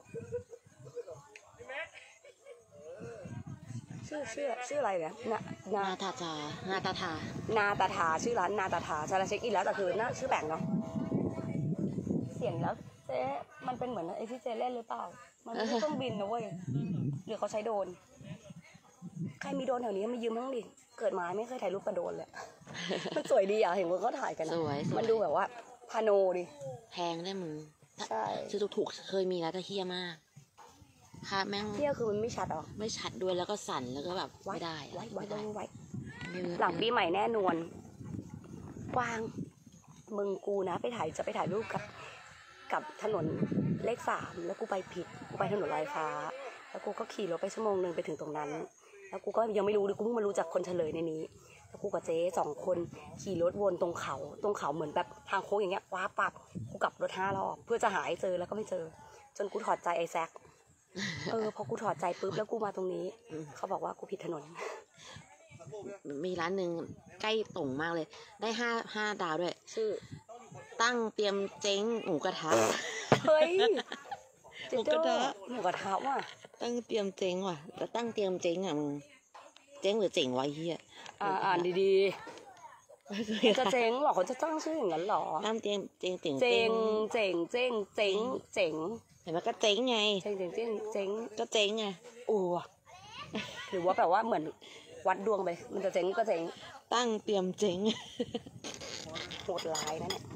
ชื่ออะไรเนี่ยนานาตาทานาตาทานาตาทาชื่อร้านนาตาทาชาลาเช็คอินแล้วแต่คือน่าชื่อแปลกเนาะเสียงแล้วเจ๊มันเป็นเหมือนไอ้ที่เจ๊เล่นหรือเปล่ามันไม่ใช่เครื่องบินนะเว้ยหรือเขาใช้โดรนใครมีโดรนแถวนี้มายืมบ้างดิเกิดมาไม่เคยถ่ายรูปกับโดรนเลยมันสวยดีอ่ะเห็นคนเขาถ่ายกันสวยมันดูแบบว่าพาโนดิแพงได้มึงใช่ซื้อถูกๆเคยมีแล้วแต่เฮี้ยมากค่าแม่งเที่ยคือมันไม่ชัดหรอไม่ชัดด้วยแล้วก็สั่นแล้วก็แบบไม่ได้ไว้ไม่ได้หลังปีใหม่แน่นวนกวางมึงกูนะจะไปถ่ายรูปกับถนนเลข3แล้วกูไปผิดกูไปถนนลอยฟ้าแล้วกูก็ขี่รถไปชั่วโมงนึงไปถึงตรงนั้นแล้วกูก็ยังไม่รู้เลยกูเพิ่งมารู้จากคนเฉลยในนี้แล้วกูกับเจ๊2 คนขี่รถวนตรงเขาเหมือนแบบทางโค้งอย่างเงี้ยว้าปับกูกลับรถ5 รอบเพื่อจะหาให้เจอแล้วก็ไม่เจอจนกูถอดใจไอ้แซคพอกูถอดใจปุ๊บแล้วกูมาตรงนี้เขาบอกว่ากูผิดถนนมีร้านหนึ่งใกล้ตรงมากเลย ได้ห้าดาวด้วยชื่อตั้งเตรียมเจ๊งหมูกระทะเฮ้ยหมูกระทะหมูกระทะว่ะตั้งเตรียมเจ๊งว่ะแต่ตั้งเตรียมเจ๊งอ่ะมึงเจ๊งหรือเจ๋งวะเฮียอ่านดีๆจะเจ๊งหรอเขาจะตั้งชื่ออย่างนั้นหรอตั้งเตรียมเจ๊งเจ๋งเจ๋งเจ๋งเจ๋งเจ๋งเจ๋งเห็นไหมก็เจ๊งไงเจ๋งเจ๋งเจ๋งเจ๋งก็เจ๊งไงโอ้หรือว่าแบบว่าเหมือนวัดดวงไปมันจะเจ๋งก็เจ๋งตั้งเตรียมเจ๊งโหดร้ายนะเนี่ย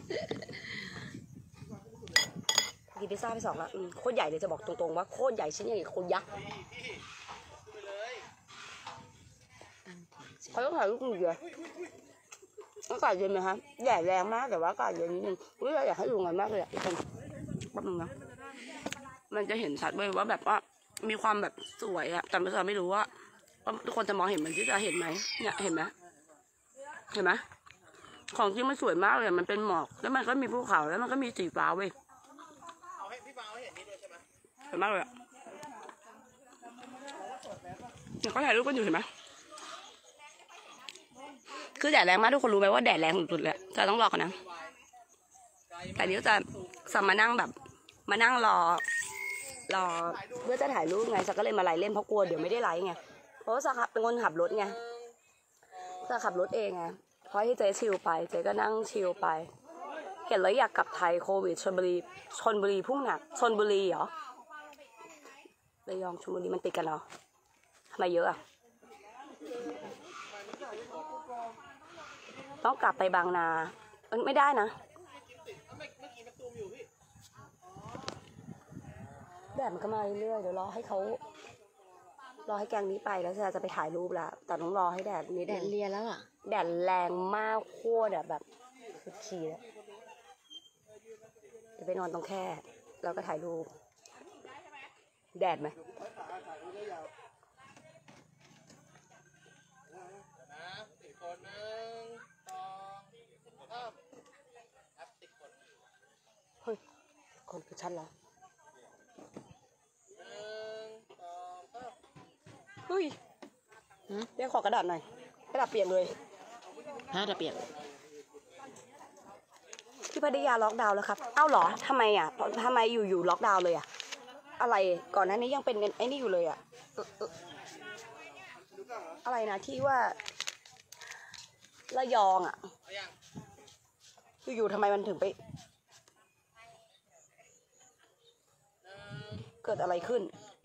กินพิซซ่าไป2ละโคตรใหญ่เลยจะบอกตรงๆว่าโคตรใหญ่ชิ้นใหญ่โคตรยักษ์เขาต้องถ่ายรูปมือเลยอากาศเย็นไหมคะแดดแรงมากแต่ว่าอากาศเย็นนิดนึงเราอยากให้ดูงานมากเลยทุกคนแป๊บนึงนะมันจะเห็นชัดเลยว่าแบบว่ามีความแบบสวยอะแต่ไม่รู้ว่าทุกคนจะมองเห็นมันที่จะเห็นไหมเนี่ยเห็นไหมของจริงมันสวยมากเลยมันเป็นหมอกแล้วมันก็มีภูเขาแล้วมันก็มีสีฟ้าเว้ยเอาให้พี่ฟางให้เห็นนี่ด้วยใช่ไหมสวยมากเลยอะเดี๋ยวก็ถ่ายรูปกันอยู่เห็นไหมคือแดดแรงมากทุกคนรู้ไหมว่าแดดแรงสุดๆเลยจะต้องรอกันนะแต่เดี๋ยวจะมานั่งแบบมานั่งรอเพื่อจะถ่ายรูปไงจะก็เลยมาไลฟ์เล่นเพราะกลัวเดี๋ยวไม่ได้ไลฟ์ไงเพราะว่าจะเป็นคนขับรถไงจะขับรถเองไงเพราะที่เจ๊ชิลไปเจ๊ก็นั่งชิลไปเห็นแล้วอยากกลับไทยโควิดชลบุรีพุ่งหนักชลบุรีเหรอระยองชลบุรีมันติดกันเหรอทำไมเยอะอะต้องกลับไปบางนาไม่ได้นะแดดมันก็มาเรื่อยๆเดี๋ยวรอให้แกงนี้ไปแล้วจะไปถ่ายรูปแล้วแต่ต้องรอให้แดดนิดแดดเลียแล้วอ่ะแดดแรงมากโคตรแบบสุดขีดแล้วเดี๋ยวไปนอนตรงแค่แล้วก็ถ่ายรูปแดดไหมเฮ้ยคนคือฉันเหรอเฮ้ยเดี๋ยวขอกระดาษหน่อยกระดาษเปียกเลยตะเปียกที่พัทยาล็อกดาวน์แล้วครับเอ้าเหรอทำไมอ่ะทำไมอยู่ล็อกดาวน์เลยอ่ะอะไรก่อนหน้านี้ยังเป็นไอ้นี่อยู่เลยอ่ะอะไรนะที่ว่าระยองอ่ะอยู่ทำไมมันถึงไปเกิดอะไรขึ้น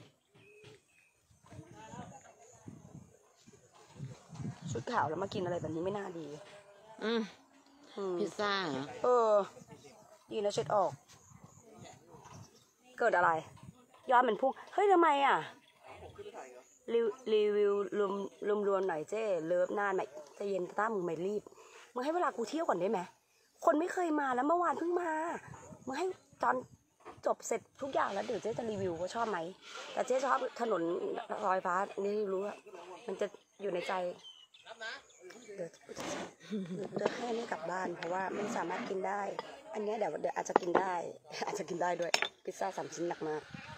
ชุดขาวแล้วมากินอะไรแบบนี้ไม่น่าดีพิซซ่าเหรอดีนะเช็ดออกเกิดอะไรยอดมันพุ่งเฮ้ยทำไมอ่ะรีวิวรวมหน่อยเจ้เลิฟนานไหมใจเย็นต้ามึงไม่รีบมึงให้เวลากูเที่ยวก่อนได้ไหมคนไม่เคยมาแล้วเมื่อวานเพิ่งมามึงให้ตอนจบเสร็จทุกอย่างแล้วเดี๋ยวเจ๊จะรีวิวว่าชอบไหมแต่เจ๊ชอบถนนลอยฟ้านี่รู้ว่ามันจะอยู่ในใจเดี๋ยวจะให้นี่กลับบ้านเพราะว่าไม่สามารถกินได้อันนี้เดี๋ยวอาจจะกินได้ด้วยพิซซ่า3 ชิ้นหนักมาก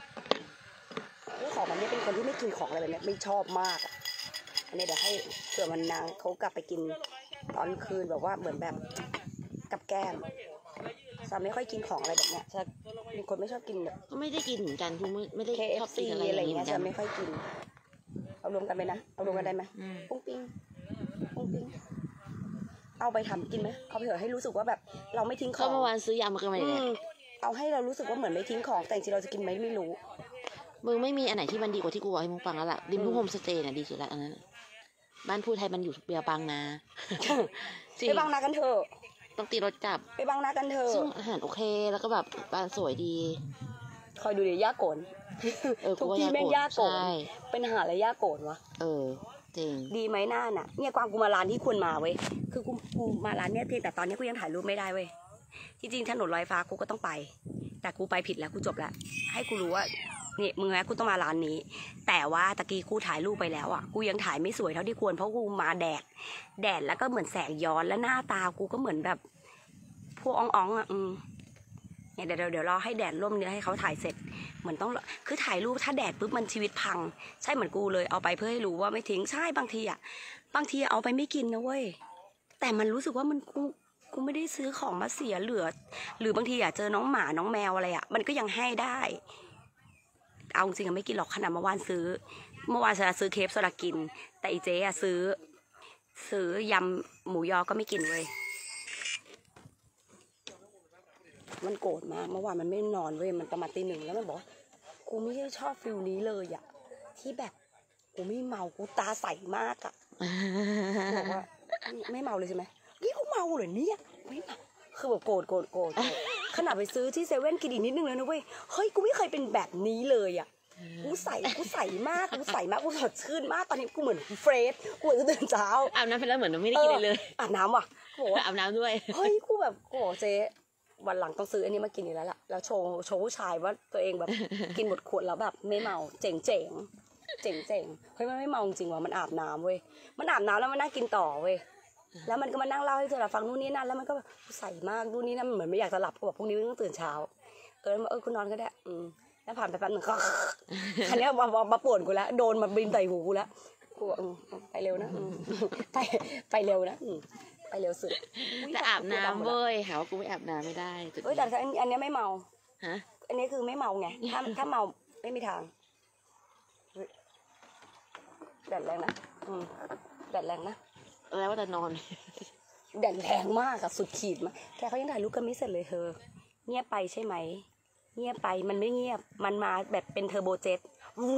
ของมันนี่เป็นคนที่ไม่กินของอะไรแบบนี้ไม่ชอบมากอันนี้เดี๋ยวให้เผื่อมันนางเขากลับไปกินตอนคืนแบบว่าเหมือนแบบกับแก้มจะไม่ค่อยกินของอะไรแบบเนี้ยจะเป็นคนไม่ชอบกินแบบก็ไม่ได้กินเหมือนกันคือไม่ได้ชอบ KFC กินอะไรอะไรอย่างเงี้ยนี้จะไม่ค่อยกินเอารวมกันไปนะเอารวมกันได้ไหมปุ้งปิ้งเอาไปทำกินไหมเอาไปเถอะให้รู้สึกว่าแบบเราไม่ทิ้งขก็องเมื่อวานซื้อยำมากันมาเนี่ยเอาให้เรารู้สึกว่าเหมือนไม่ทิ้งของแต่จริงเราจะกินไหมไม่รู้มึงไม่มีอันไหนที่มันดีกว่าที่กูบอกให้มึงฟังแล้วล่ะริมทุ่งโฮมสเตย์เนี่ยดีสุดละอันนั้นบ้านพูไทยมันอยู่เบียร์บางนาไปบางนากันเถอะต้องตีรถกลับไปบางนากันเถอะซึ่งอาหารโอเคแล้วก็แบบบ้านสวยดีคอยดูดิย่าโกนทุกที่แม่งย่าโกนเป็นอาหารอะไรย่าโกนวะจริงดีไหมหน้าน่ะเนี่ยกวางกูมาร้านที่ควรมาเว้ยคือกูมาร้านเนี่ยเพียงแต่ตอนนี้กูยังถ่ายรูปไม่ได้เว้ยจริงๆถนนลอยฟ้ากูก็ต้องไปแต่กูไปผิดแล้วกูจบแล้วให้กูรู้ว่านี่มึงแม้กูต้องมาร้านนี้แต่ว่าตะกี้กูถ่ายรูปไปแล้วอ่ะกูยังถ่ายไม่สวยเท่าที่ควรเพราะกูมาแดดแล้วก็เหมือนแสงย้อนแล้วหน้าตากูก็เหมือนแบบพวกอ่องๆอ่ะเนี่ยเดี๋ยวรอให้แดดร่มเนื้อให้เขาถ่ายเสร็จเหมือนต้องคือถ่ายรูปถ้าแดดปุ๊บมันชีวิตพังใช่เหมือนกูเลยเอาไปเพื่อให้รู้ว่าไม่ทิ้งใช่บางทีเอาไปไม่กินนะเว้ยแต่มันรู้สึกว่ามันกูไม่ได้ซื้อของมาเสียเหลือหรือบางทีเจอน้องหมาน้องแมวอะไรมันก็ยังให้ได้เอาจริงไม่กินหรอกขนาดเมื่อวานซื้อเคฟโซดากินแต่อีเจ๊ซื้อยำหมูยอก็ไม่กินเว้ยมันโกรธมากเมื่อวานมันไม่นอนเว้ยมันประมาณตี 1แล้วมันบอกกูไม่ได้ชอบฟิลนี้เลยอ่ะที่แบบกูไม่เมากูตาใสมากอ่ะบอกว่าไม่เมาเลยใช่ไหมนี่กูเมาเลยเนี่ยไม่เมาคือแบบโกรธขนาดไปซื้อที่เซเว่นกินอีกนิดนึงแล้วนะเว้ยเฮ้ยกูไม่เคยเป็นแบบนี้เลยอ่ะกูใสมากกูสดชื่นมากตอนนี้กูเหมือนเฟรชกูตื่นเช้าอาบน้ำไปแล้วเหมือนไม่ได้กินเลยอาบน้ำว่ะอาบน้ำด้วยเฮ้ยกูแบบกูบอกเจ๊วันหลังต้องซื้ออันนี้มากินอีกแล้วล่ะแล้วโชว์ผู้ชายว่าตัวเองแบบกินหมดขวดแล้วแบบไม่เมาเจ๋งเฮ้ยมันไม่เมาจริงว่ะมันอาบน้ำเว้ยมันอาบน้ำแล้วมันนั่งกินต่อเว้ยแล้วมันก็มานั่งเล่าให้เธอฟังนู่นนี่นั่นแล้วมันก็ใส่มากนู่นนี่นั่นเหมือนไม่อยากจะหลับก็บอกพรุ่งนี้ต้องตื่นเช้าคุณนอนก็ได้แล้วผ่านไปแป๊บนึงก็ อันเนี้ยมาป่วนกูแล้วโดนมาบินใส่หูกูแล้วกูบอกไปเร็วนะไปเร็วนะไปเร็วสุดจะอาบน้ำเว้ยหาว่ากูไม่อาบน้ำไม่ได้จุดเอ้ยแต่อันเนี้ยไม่เมาฮะอันนี้คือไม่เมาไงถ้าเมาไม่มีทางเฮ้ยแดดแรงนะแดดแรงนะแล้วว่าจะนอนแดดแรงมากอะสุดขีดมาแกเขายังถ่ายรูปกันไม่เสร็จเลยเธอเงียบไปใช่ไหมเงียบไปมันไม่เงียบมันมาแบบเป็นเทอร์โบเจ็ต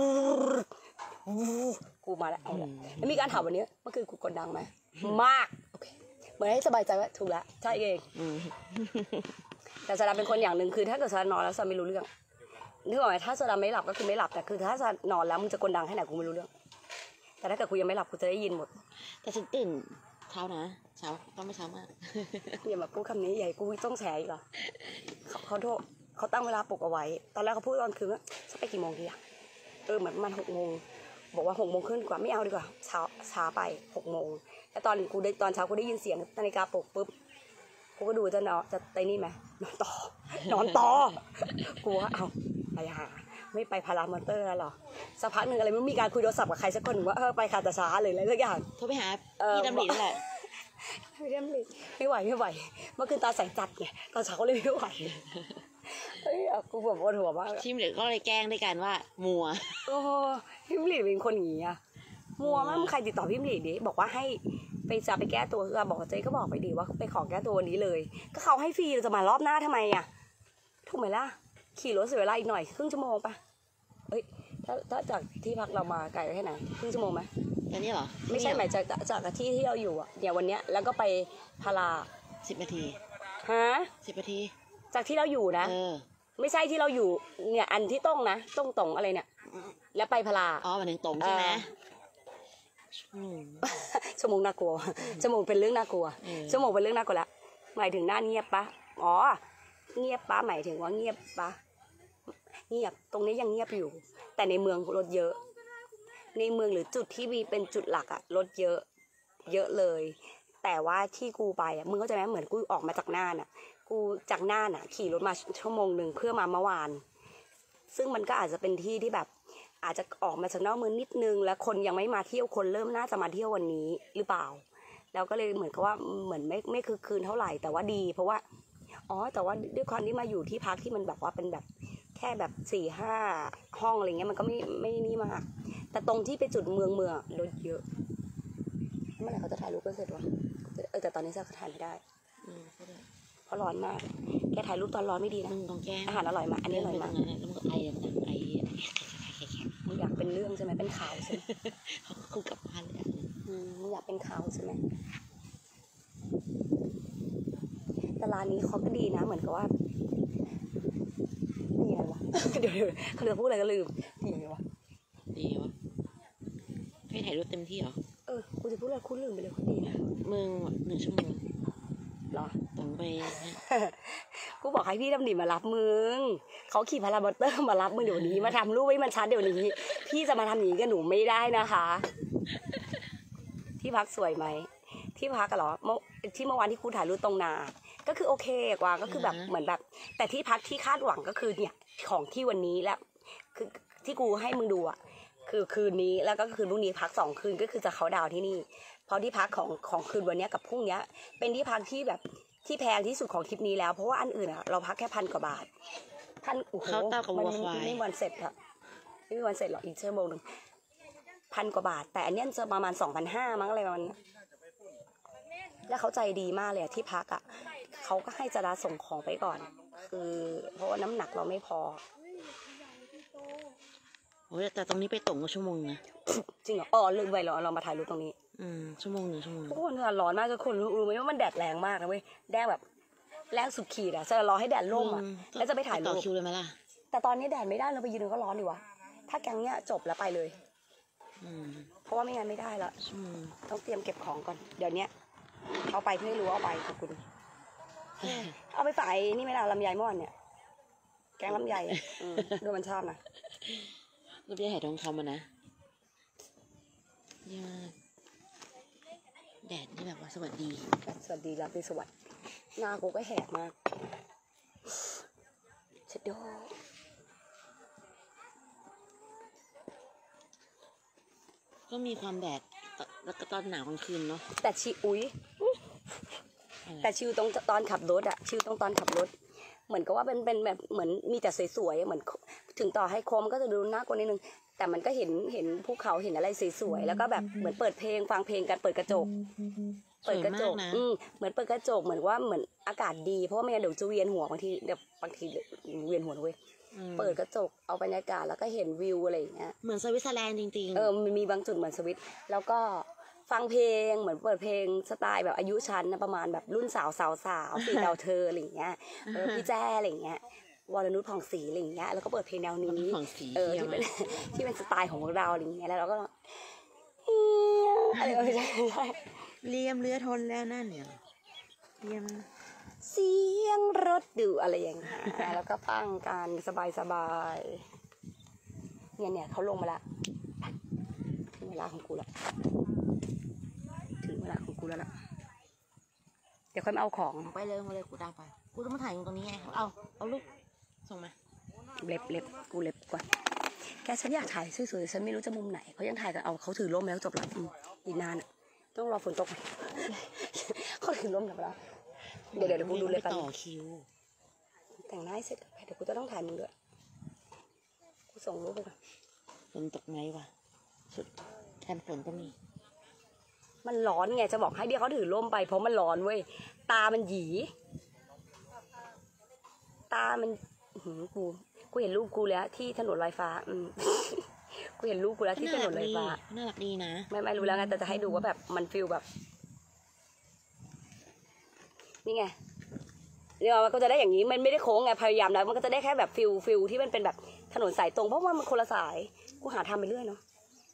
กูมาแล้วเอาละแล้วมีการถามวันนี้เมื่อคืนกูกดดังไหมมากโอเคเหมือนให้สบายใจว่าถูกแล้วใช่เองแต่สดาเป็นคนอย่างหนึ่งคือถ้าเกิดสดานอนแล้วสดาไม่รู้เรื่องนึกออกไหมถ้าสดาไม่หลับก็คือไม่หลับแต่คือถ้าสดานอนแล้วมึงจะกดดังแค่ไหนกูไม่รู้เรื่องแต่ถ้าเกิดกูยังไม่หลับกูจะได้ยินหมดแต่ฉันตื่นเช้านะเช้าต้องไม่เช้ามากอย่ามาพูดคำนี้ใหญ่กูต้องแฉอีกเหรอเขาโทษเขาตั้งเวลาปลุกเอาไว้ตอนแรกเขาพูดตอนคืนว่าจะไปกี่โมงดีอะเหมือนประมาณ6 โมงบอกว่า6 โมงครึ่งดีกว่าไม่เอาดีกว่าช้าไป6 โมงแล้วตอนเช้ากูได้ยินเสียงนาฬิกาปลุกปุ๊บกูก็ดูจะไตนี่ไหมนอนต่อกูว่าเอาไปหาไม่ไปพารามอเตอร์แล้วหรอสักพักหนึ่งอะไรไม่มีการคุยโทรศัพท์กับใครสักคนหนึ่งว่าไปค่ะแต่ช้าเลยอะไรสักอย่างโทรไปหาพี่ดำรินั่นแหละไม่ไหวเมื่อคืนตาใสจัดไงตอนเช้าเลยไม่ไหวเฮ้ยกูแบบปวดหัวมากทีมเด็กก็เลยแกล้งด้วยกันว่ามัวโอ้พี่มหลีเป็นคนอย่างนี้อะมัวมากใครติดต่อพี่มหลีดิบอกว่าให้จะไปแก้ตัวคือบอกเจ๊ก็บอกไปดีว่าไปขอแก้ตัววันนี้เลยก็เขาให้ฟรีเราจะมารอบหน้าทำไมอะถูกไหมล่ะขี่รถเสียเวลาอีกหน่อยครึ่งชั่วโมงปะเฮ้ยถ้าจากที่พักเรามาไกลแค่ไหนครึ่งชั่วโมงไหมตอนนี้เหรอไม่ใช่หมายจากที่เราอยู่อะเนี่ยวันเนี้ยแล้วก็ไปพารา 10 นาทีฮะ 10 นาทีจากที่เราอยู่นะไม่ใช่ที่เราอยู่เนี่ยอันที่ต้องนะต้องอะไรเนี่ยแล้วไปพาราอ๋อมาถึงตรงใช่ไหมชั่วโมงน่ากลัวชั่วโมงเป็นเรื่องน่ากลัวชั่วโมงเป็นเรื่องน่ากลัวละหมายถึงหน้าเงียบปะอ๋อเงียบปะหมายถึงว่าเงียบปะเงียบตรงนี้ยังเงียบอยู่แต่ในเมืองรถเยอะในเมืองหรือจุดที่มีเป็นจุดหลักอะรถเยอะเลยแต่ว่าที่กูไปอะมึงเข้าใจไหมเหมือนกูออกมาจากน่านอะกูจากน่านอะขี่รถมาชั่วโมงหนึ่งเพื่อมาเมื่อวานซึ่งมันก็อาจจะเป็นที่ที่แบบอาจจะออกมาจากนอกเมืองนิดนึงแล้วคนยังไม่มาเที่ยวคนเริ่มน่าจะมาเที่ยววันนี้หรือเปล่าแล้วก็เลยเหมือนกับว่าเหมือนไม่คือคืนเท่าไหร่แต่ว่าดีเพราะว่าแต่ว่าด้วยความที่มาอยู่ที่พักที่มันแบบว่าเป็นแบบแค่แบบ4-5 ห้องอะไรเงี้ยมันก็ไม่นี่มากแต่ตรงที่ไปจุดเมืองรถเยอะเมื่อไหร่เขาจะถ่ายรูปก็เสร็จวะแต่ตอนนี้เขาถ่ายไม่ได้เพราะร้อนมากแกถ่ายรูปตอนร้อนไม่ดีนะมึงต้องแกล้งอาหารอร่อยมากอันนี้อร่อยมากแล้วมึงก็ไอมึงอยากเป็นเรื่องใช่ไหมเป็นข่าวใช่ไหมเขาคุยกับพันเลยมึงอยากเป็นข่าวใช่ไหมแต่ร้านนี้เขาก็ดีนะเหมือนกับว่าดีอะไรวะ เดี๋ยวเขาจะพูดอะไรก็ลืมดีอะไรวะดีวะให้ถ่ายรูปเต็มที่เหรอกูจะพูดอะไรคุณลืมไปเลยคุณดีนะมึง1 ชั่วโมงเหรอตรงไปกูบอกให้พี่ดำดิมารับมึงเขาขี่พารามอเตอร์มารับมึงเดี๋ยวนี้มาทำรูปให้มันชัดเดี๋ยวนี้พี่จะมาทำอย่างนี้กับหนูไม่ได้นะคะ ที่พักสวยไหมที่พักกันเหรอที่เมื่อวานที่ครูถ่ายรูปตรงนาก็คือโอเคกว่าก็คือแบบเหมือนแบบแต่ที่พักที่คาดหวังก็คือเนี่ยของที่วันนี้แล้วคือที่กูให้มึงดูอ่ะคือคืนนี้แล้วก็คืนพรุ่งนี้พัก2 คืนก็คือจะเขาดาวที่นี่เพราะที่พักของคืนวันนี้กับพรุ่งนี้เป็นที่พักที่แบบที่แพงที่สุดของทริปนี้แล้วเพราะว่าอันอื่นอ่ะเราพักแค่1,000 กว่าบาทโอ้โหเขาเต้ากับวัวควายไม่วันเสร็จอะไม่มีวันเสร็จหรอกอีกชั่วโมงนึง1,000 กว่าบาทแต่อันเนี้ยจะประมาณ2,500มั้งอะไรประมาณนั้นแล้วเขาใจดีมากเลยที่พักอ่ะเขาก็ให้จดาส่งของไปก่อนคือเพราะว่าน้ำหนักเราไม่พอโอ้ยแต่ตรงนี้ไปตรงก็ชั่วโมงนะจริงเหรอลืมไปเรามาถ่ายรูปตรงนี้ 1 ชั่วโมงทุกคนร้อนมากทุกคนรู้ไหมว่ามันแดดแรงมากนะเว้ยแดดแบบแรงสุดขีดอ่ะจะรอให้แดดร่มอ่ะแล้วจะไปถ่ายรูต่อปคิวเลยไหมล่ะแต่ตอนนี้แดดไม่ได้เราไปยืนก็ร้อนดีวะถ้าแกงเนี้ยจบแล้วไปเลยเพราะว่าไม่งั้นไม่ได้ละชั่วโมงต้องเตรียมเก็บของก่อนเดี๋ยวนี้เอาไปที่ไม่รู้เอาไปขอบคุณเอาไปฝ่ายนี่ไหมล่ะลำไยเมื่อวานเนี่ยแกงลำไยอ่ะดูมันชอบนะรูปยายหายทองคำนะนี่มากแดดนี่แบบว่าสวัสดีสวัสดีราตรีสวัสดิ์หน้ากูก็แหกมากเช็ดโดก็มีความแดดแล้วก็ตอนหนาวกลางคืนเนาะแต่แต่ชิวตรงตอนขับรถอะชิวตรงตอนขับรถ เหมือนกับว่าเป็นแบบเหมือนมีแต่สวยๆเหมือนถึงต่อให้โคมก็จะดูน่ากลัวนิดนึงแต่มันก็เห็นภูเขาเห็นอะไรสวยๆแล้วก็แบบเหมือนเปิดเพลงฟังเพลงกันเปิดกระจกสวยมากนะเหมือนเปิดกระจกเหมือนว่าเหมือนอากาศดีเพราะว่าไม่งั้นเดี๋ยวจะเวียนหัวบางทีเวียนหัวนะเว้ยเปิดกระจกเอาบรรยากาศแล้วก็เห็นวิวอะไรอย่างเงี้ยเหมือนสวิตเซอร์แลนด์จริงมันมีบางจุดเหมือนสวิตแล้วก็ฟังเพลงเหมือนเปิดเพลงสไตล์แบบอายุชั้นนะประมาณแบบรุ่นสาวสีดาวเธออะไรอย่างเงี้ยพี่แจ้อะไรอย่างเงี้ยวรนุชผ่องศรีอะไรอย่างเงี้ยแล้วก็เปิดเพลงแนวนี้ผ่องศรีที่เป็น ที่เป็นสไตล์ของพวกเราอะไรอย่างเงี้ยแล้วเราก็อะไรไม่ใช่ๆเลียมเรือทนแล้วนั่นเนี่ยเลียมเสียงรถดูอะไรอย่างเงี้ยแล้วก็ปั้งกันสบายเนี่ยเขาลงมาละถึงเวลาของกูละถึงเวลาของกูแล้วล่ะเดี๋ยวค่อยมาเอาของไปเลยมาเลยกูดังไปกูต้องมาถ่ายตรงนี้ไงเอาลูกส่งมาเล็บกูเล็บก่อนแกฉันอยากถ่ายสวยๆฉันไม่รู้จะมุมไหนเขายังถ่ายกันเอาเขาถือร่มแล้วจบละอีกนานอ่ะต้องรอฝนตก เขาถือร่มแล้วเดี๋ยวกูดูเลยกันต่อคิวแต่งหน้าให้เสร็จเดี๋ยวกูจะต้องถ่ายมึงด้วยกูส่งรูปไปก่อนฝนตกไหมวะสุดแทนฝนก็มีมันร้อนไงจะบอกให้เดี๋ยวเขาถือร่มไปเพราะมันร้อนเว้ยตามันหยีตามันกูเห็นรูปกูแล้วที่ถนนลอยฟ้ากูเห็นรูปกูแล้วที่ถนนลอยฟ้าน่ารักดีนะไม่รู้แล้วไงแต่จะให้ดูว่าแบบมันฟิลแบบนี่ไงเนี่ยมันก็จะได้อย่างนี้มันไม่ได้โค้งไงพยายามแล้วมันก็จะได้แค่แบบฟิลที่มันเป็นแบบถนนสายตรงเพราะว่ามันคนละสายกูหาทำไปเรื่อยเนาะ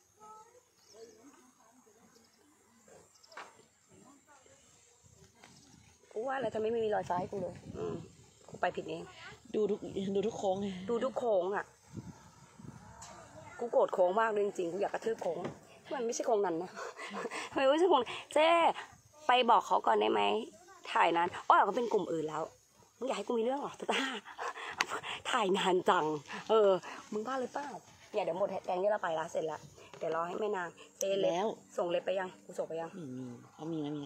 กูว่าอะไรทำไมไม่มีรอยฟ้าให้กูเลยกูไปผิดเองดูทุกโค้งเลยดูทุกโค้งอ่ะกูโกรธโค้งมากเลยจริงๆกูอยากกระทืบโค้งมันไม่ใช่โค้งนั้นนะ ไม่ใช่โค้งเจ๊ไปบอกเขาก่อนได้ไหมถ่ายนานเขาเป็นกลุ่มอื่นแล้วมึงอยากให้กูมีเรื่องหรอต้า ถ่ายนานจังมึงบ้าหรือเปล่าเนี่ยเดี๋ยวหมดแกงนี้เราไปละเสร็จละเดี๋ยวรอให้แม่นางเซ็นเล็บส่งเล็บไปยังกูส่งไปยังเขามีนะมี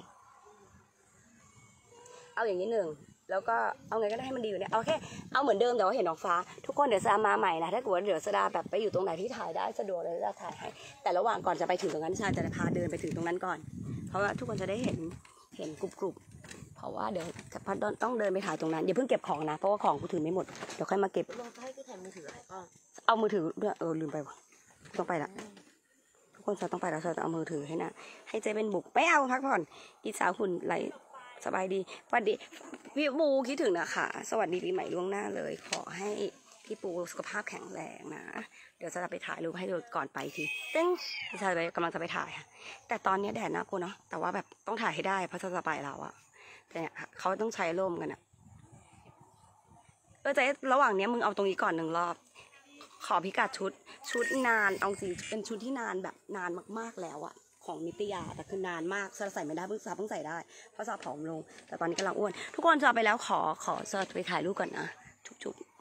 เอาอย่างนี้หนึ่งแล้วก็เอาไงก็ได้ให้มันดีอยู่เนี่ยเอาแค่เอาเหมือนเดิมแต่ว่าเห็นน้องฟ้าทุกคนเดี๋ยวจะมาใหม่นะถ้าเกิดว่าเดี๋ยวสดาแบบไปอยู่ตรงไหนที่ถ่ายได้สะดวกเลยจะถ่ายให้แต่ระหว่างก่อนจะไปถึงตรงนั้นชาจะพาเดินไปถึงตรงนั้นก่อนเพราะว่าทุกคนจะได้เห็นกรุบเพราะว่าเดี๋ยวพัดต้องเดินไปถ่ายตรงนั้นอย่าเพิ่งเก็บของนะเพราะว่าของกูถือไม่หมดเดี๋ยวค่อยมาเก็บลงให้กูถ่ายมือถืออะไรก็เอามือถือด้วยลืมไปว่ะต้องไปละทุกคนจะต้องไปแล้วจะเอามือถือให้นะให้เจ๊เป็นบุกไม่เอาพักผ่อนอีสาวหุ่นไหลสบายดีสวัสดีพี่ปูคิดถึงนะคะสวัสดีปีใหม่ล่วงหน้าเลยขอให้พี่ปูสุขภาพแข็งแรงนะเดี๋ยวจะไปถ่ายรูปให้ดูก่อนไปทีตึ้งจะไปกำลังจะไปถ่ายแต่ตอนนี้แดดน่ากลัวเนาะแต่ว่าแบบต้องถ่ายให้ได้เพราะจะไปแล้วอะแต่เนี่ยเขาต้องใช้ร่มกันอะเจ๊ระหว่างนี้มึงเอาตรงนี้ก่อน1 รอบขอพิกัดชุดนานเอาสิเป็นชุดที่นานแบบนานมากๆแล้วอะของนิตยาแต่คือนานมากใส่ไม่ได้เพิ่งใส่ได้เพราะจะผอมลงแต่ตอนนี้กำลังอ้วนทุกคนจะไปแล้วขอเสิร์ชไปถ่ายรูปก่อนนะจุ๊บ